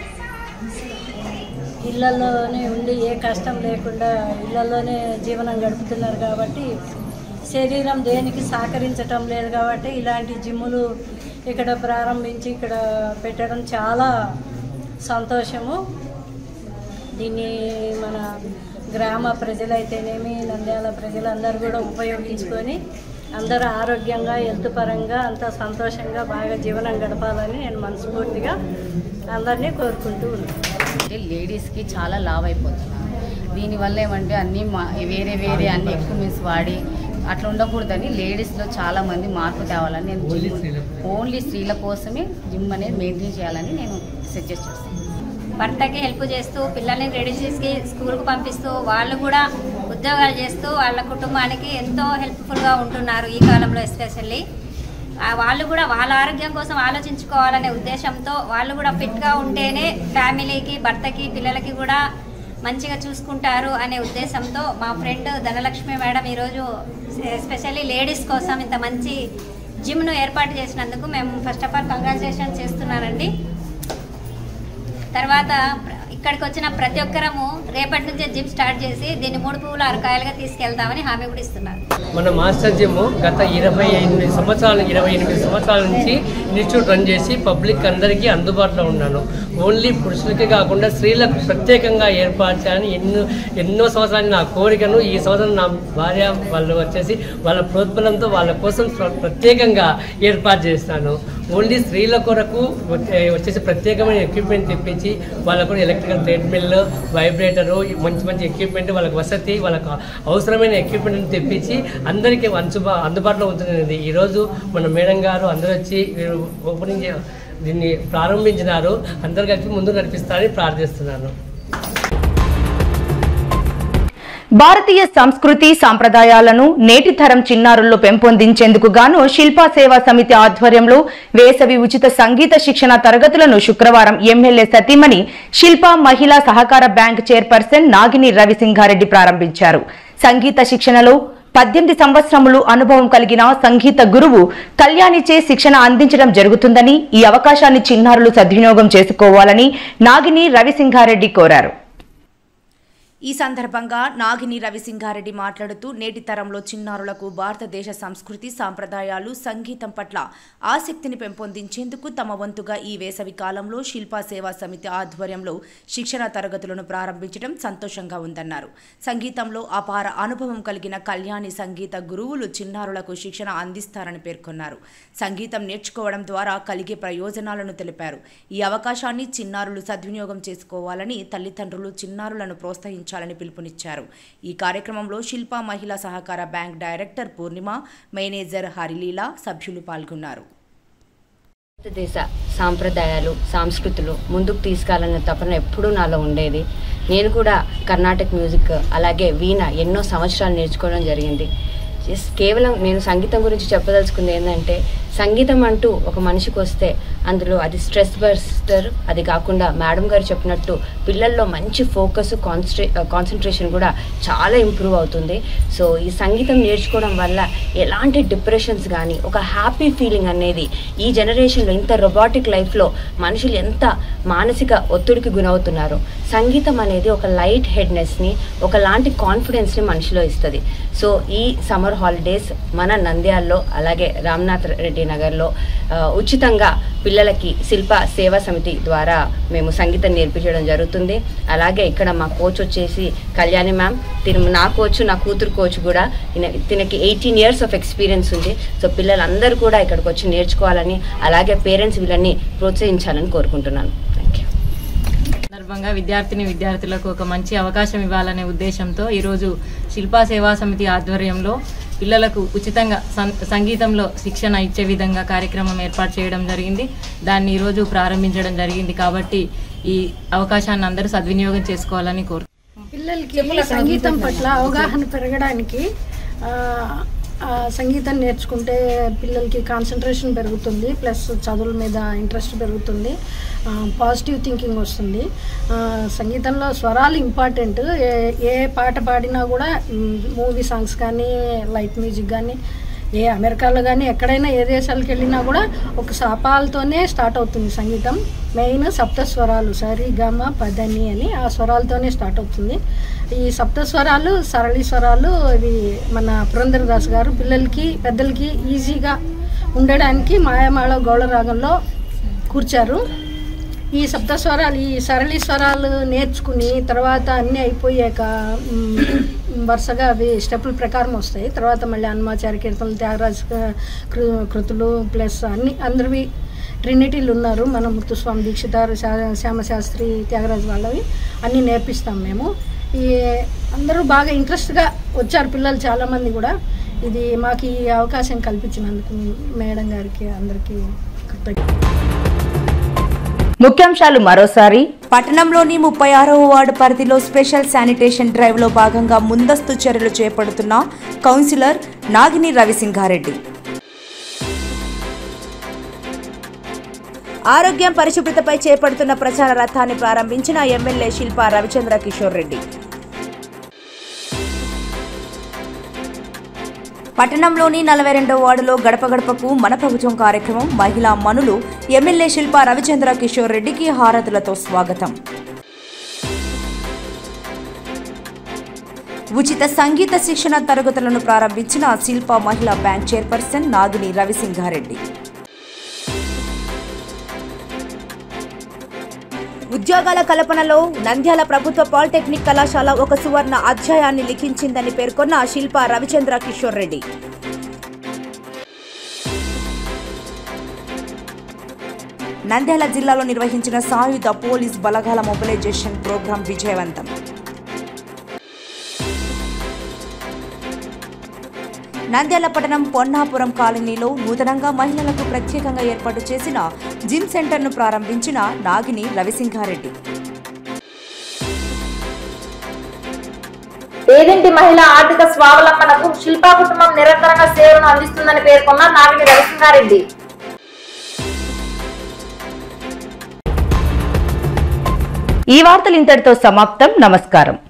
ఇళ్లలోనే ఉండి ఏ కష్టం లేకుండా ఇళ్లలోనే జీవనం గడుపుతున్నారు కాబట్టి శరీరం దేనికి సహకరించటం లేదు కాబట్టి ఇలాంటి జిమ్ములు ఇక్కడ ప్రారంభించి ఇక్కడ పెట్టడం చాలా సంతోషము. దీన్ని మన గ్రామ ప్రజలైతేనేమి నంద్యాల ప్రజలందరూ కూడా ఉపయోగించుకొని అందరూ ఆరోగ్యంగా హెల్త్ పరంగా అంతా సంతోషంగా బాగా జీవనం గడపాలని నేను మనస్ఫూర్తిగా అందరినీ కోరుకుంటూ ఉన్నాను. అంటే లేడీస్కి చాలా లావ్ అయిపోతున్నారు. దీనివల్ల ఏమంటే అన్నీ వేరే అన్ని ఎక్విప్మెంట్స్ వాడి అట్లా ఉండకూడదని లేడీస్లో చాలామంది మార్పు తేవాలని నేను ఓన్లీ స్త్రీల కోసమే జిమ్ అనేది మెయింటైన్ చేయాలని నేను సజెస్ట్ చేస్తాను. భర్తకి హెల్ప్ చేస్తూ పిల్లల్ని రెడీ చేసి స్కూల్కి పంపిస్తూ వాళ్ళు కూడా ఉద్యోగాలు చేస్తూ వాళ్ళ కుటుంబానికి ఎంతో హెల్ప్ఫుల్గా ఉంటున్నారు ఈ కాలంలో. ఎస్పెషల్లీ వాళ్ళు కూడా వాళ్ళ ఆరోగ్యం కోసం ఆలోచించుకోవాలనే ఉద్దేశంతో వాళ్ళు కూడా ఫిట్గా ఉంటేనే ఫ్యామిలీకి భర్తకి పిల్లలకి కూడా మంచిగా చూసుకుంటారు అనే ఉద్దేశంతో మా ఫ్రెండ్ ధనలక్ష్మి మేడం ఈరోజు ఎస్పెషల్లీ లేడీస్ కోసం ఇంత మంచి జిమ్ను ఏర్పాటు చేసినందుకు మేము ఫస్ట్ ఆఫ్ ఆల్ కంగ్రాచులేషన్ చేస్తున్నానండి. తర్వాత ఇక్కడికి వచ్చిన ప్రతి ఒక్కరము రేపటి నుంచే జిమ్ స్టార్ట్ చేసి దీన్ని 3 పువ్వులు 6 కాయలుగా తీసుకెళ్తామని హామీ కూడా ఇస్తున్నారు. మన మాస్టర్ జిమ్ గత 28 సంవత్సరాల నుంచి ఇన్స్టిట్యూట్ రన్ చేసి పబ్లిక్ అందరికీ అందుబాటులో ఉన్నాను. ఓన్లీ పురుషులకే కాకుండా స్త్రీలకు ప్రత్యేకంగా ఏర్పాటు చేయాలని ఎన్నో సంవత్సరాలు నా కోరికను. ఈ సంవత్సరం నా భార్య వాళ్ళు వచ్చేసి వాళ్ళ ప్రోత్బలంతో వాళ్ళ కోసం ప్రత్యేకంగా ఏర్పాటు చేస్తాను. ఓన్లీ స్త్రీల కొరకు వచ్చేసి ప్రత్యేకమైన ఎక్విప్మెంట్ తెప్పించి వాళ్ళకు ఎలక్ట్రికల్ ట్రెడ్మిల్, వైబ్రేటరు, మంచి ఎక్విప్మెంట్, వాళ్ళకి వసతి, వాళ్ళకు అవసరమైన ఎక్విప్మెంట్ తెప్పించి అందరికీ అందుబాటులో ఉంటున్నది. ఈరోజు మన మేడం గారు అందరూ వచ్చి ఓపెనింగ్ దీన్ని ప్రారంభించినారు. అందరు కలిసి ముందు నడిపిస్తారని ప్రార్థిస్తున్నాను. భారతీయ సంస్కృతి సాంప్రదాయాలను నేటి తరం చిన్నారుల్లో పెంపొందించేందుకు గాను శిల్పా సేవా సమితి ఆధ్వర్యంలో వేసవి ఉచిత సంగీత శిక్షణ తరగతులను శుక్రవారం ఎమ్మెల్యే సతీమణి శిల్పా మహిళా సహకార బ్యాంక్ చైర్పర్సన్ నాగిని రవిసింహారెడ్డి ప్రారంభించారు. సంగీత శిక్షణలో 18 సంవత్సరములు అనుభవం కలిగిన సంగీత గురువు కళ్యాణిచే శిక్షణ అందించడం జరుగుతుందని, ఈ అవకాశాన్ని చిన్నారులు సద్వినియోగం చేసుకోవాలని నాగిని రవిసింహారెడ్డి కోరారు. ఈ సందర్భంగా నాగిని రవిసింహారెడ్డి మాట్లాడుతూ నేటి తరంలో చిన్నారులకు భారతదేశ సంస్కృతి సాంప్రదాయాలు సంగీతం పట్ల ఆసక్తిని పెంపొందించేందుకు తమ వంతుగా ఈ వేసవి కాలంలో శిల్పా సేవా సమితి ఆధ్వర్యంలో శిక్షణ తరగతులను ప్రారంభించడం సంతోషంగా ఉందన్నారు. సంగీతంలో అపార అనుభవం కలిగిన కళ్యాణి సంగీత గురువులు చిన్నారులకు శిక్షణ అందిస్తారని పేర్కొన్నారు. సంగీతం నేర్చుకోవడం ద్వారా కలిగే ప్రయోజనాలను తెలిపారు. ఈ అవకాశాన్ని చిన్నారులు సద్వినియోగం చేసుకోవాలని తల్లిదండ్రులు చిన్నారులను ప్రోత్సహించారు పిలుపునిచ్చారు. ఈ కార్యక్రమంలో శిల్పా మహిళా సహకార bank director Purnima, manager Harileela సభ్యులు పాల్గొన్నారు. భారతదేశ సాంప్రదాయాలు సంస్కృతులు ముందుకు తీసుకెళ్లాలనే తపన ఎప్పుడూ నాలో ఉండేది. నేను కూడా కర్ణాటక మ్యూజిక్ అలాగే వీణ ఎన్నో సంవత్సరాలు నేర్చుకోవడం జరిగింది. కేవలం నేను సంగీతం గురించి చెప్పదలుచుకుంది ఏంటంటే, సంగీతం అంటూ ఒక మనిషికి వస్తే అందులో అది స్ట్రెస్ బస్టర్, అది కాకుండా మేడం గారు చెప్పినట్టు పిల్లల్లో మంచి ఫోకస్, కాన్సన్ట్రేషన్ కూడా చాలా ఇంప్రూవ్ అవుతుంది. సో ఈ సంగీతం నేర్చుకోవడం వల్ల ఎలాంటి డిప్రెషన్స్ కానీ ఒక హ్యాపీ ఫీలింగ్ అనేది ఈ జనరేషన్లో ఇంత రొబాటిక్ లైఫ్లో మనుషులు ఎంత మానసిక ఒత్తిడికి గురవుతున్నారు. సంగీతం అనేది ఒక లైట్ హెడ్నెస్ని, ఒకలాంటి కాన్ఫిడెన్స్ని మనిషిలో ఇస్తుంది. సో ఈ సమ్మర్ హాలిడేస్ మన నంద్యాలలో అలాగే రామ్నాథ్ రెడ్డి నగర్లో ఉచితంగా పిల్లలకి శిల్పా సేవా సమితి ద్వారా మేము సంగీతం నేర్పించడం జరుగుతుంది. అలాగే ఇక్కడ మా కోచ్ వచ్చేసి కళ్యాణి మ్యామ్, నా కోచ్, నా కూతురు కోచ్ కూడా, తినకి 18 years ఆఫ్ ఎక్స్పీరియన్స్ ఉంది. సో పిల్లలందరూ కూడా ఇక్కడికి వచ్చి నేర్చుకోవాలని, అలాగే పేరెంట్స్ వీళ్ళని ప్రోత్సహించాలని కోరుకుంటున్నాను. సందర్భంగా విద్యార్థులకు ఒక మంచి అవకాశం ఇవ్వాలనే ఉద్దేశంతో ఈరోజు శిల్పా సేవా సమితి ఆధ్వర్యంలో పిల్లలకు ఉచితంగా సంగీతంలో శిక్షణ ఇచ్చే విధంగా కార్యక్రమం ఏర్పాటు చేయడం జరిగింది. దాన్ని ఈరోజు ప్రారంభించడం జరిగింది. కాబట్టి ఈ అవకాశాన్ని అందరూ సద్వినియోగం చేసుకోవాలని కోరుతున్నాను. పిల్లలకి సంగీతం పట్ల అవగాహన పెరగడానికి సంగీతం నేర్చుకుంటే పిల్లలకి కాన్సన్ట్రేషన్ పెరుగుతుంది, ప్లస్ చదువుల మీద ఇంట్రెస్ట్ పెరుగుతుంది, పాజిటివ్ థింకింగ్ వస్తుంది. సంగీతంలో స్వరాలు ఇంపార్టెంట్. ఏ పాట పాడినా కూడా మూవీ సాంగ్స్ కానీ లైట్ మ్యూజిక్ కానీ ఏ అమెరికాలో కానీ ఎక్కడైనా ఏ దేశాలకు వెళ్ళినా కూడా ఒక సాపాలతోనే స్టార్ట్ అవుతుంది సంగీతం. మెయిన్ సప్త స్వరాలు సరి గమ పదని అని ఆ స్వరాలతోనే స్టార్ట్ అవుతుంది. ఈ సప్త స్వరాలు సరళి స్వరాలు ఇవి మన పురంధరదాస్ గారు పిల్లలకి పెద్దలకి ఈజీగా ఉండడానికి మాయామాళ గౌళ రాగంలో కూర్చారు. ఈ సప్త స్వరాలు ఈ సరళి స్వరాలు నేర్చుకుని తర్వాత అన్నీ అయిపోయాక వరుసగా అవి స్టెప్పుల ప్రకారం వస్తాయి. తర్వాత మళ్ళీ హనుమాచార్య కీర్తనలు, త్యాగరాజ కృతులు ప్లస్ అందరివి ట్రినిటీలు ఉన్నారు. మన ముత్తుస్వామి దీక్షితారు, శ్యామశాస్త్రి, త్యాగరాజ వాళ్ళవి అన్నీ నేర్పిస్తాం మేము. ఈ అందరూ బాగా ఇంట్రెస్ట్గా వచ్చారు పిల్లలు చాలామంది కూడా. ఇది మాకు ఈ అవకాశం కల్పించినందుకు మేడం గారికి అందరికీ ముఖ్యాంశాలు మరోసారి. పట్టణంలోని 36వ వార్డు పరిధిలో స్పెషల్ శానిటేషన్ డ్రైవ్ లో భాగంగా ముందస్తు చర్యలు చేపడుతున్న కౌన్సిలర్ నాగిని రవిసింహారెడ్డి. ఆరోగ్యం పరిశుభ్రతపై చేపడుతున్న ప్రచార రథాన్ని ప్రారంభించిన ఎమ్మెల్యే శిల్పా రవిచంద్ర కిషోర్ రెడ్డి. పట్టణంలోని 42వ వార్డులో గడప గడపకు మన ప్రభుత్వం కార్యక్రమం మహిళా మనులు ఎమ్మెల్యే శిల్పా రవిచంద్ర కిషోర్ రెడ్డికి హారతులతో స్వాగతం. ఉచిత సంగీత శిక్షణ తరగతులను ప్రారంభించిన శిల్పా మహిళా బ్యాంక్ చైర్పర్సన్ నాగిని రవిసింహారెడ్డి. ఉద్యోగాల కల్పనలో నంద్యాల ప్రభుత్వ పాలిటెక్నిక్ కళాశాల ఒక సువర్ణ అధ్యాయాన్ని లిఖించిందని పేర్కొన్న శిల్పా రవిచంద్ర కిషోర్ రెడ్డి. నంద్యాల జిల్లాలో నిర్వహించిన సాయుధ పోలీస్ బలగాల మొబిలైజేషన్ ప్రోగ్రాం విజయవంతం. నంద్యాల పట్టణం పొన్నాపురం కాలనీలో నూతనంగా మహిళలకు ప్రత్యేకంగా ఏర్పాటు చేసిన జిమ్ సెంటర్ను ప్రారంభించిన నాగిని రవిసింహారెడ్డి. పేదింటి మహిళ ఆర్థిక స్వావలంబనకు శిల్పా కుటుంబం నిరంతరంగా సేవలను అందిస్తుందని పేర్కొన్న నాగిని రవిసింహారెడ్డి. ఈ వార్తలు ఇంతటితో సమాప్తం. నమస్కారం.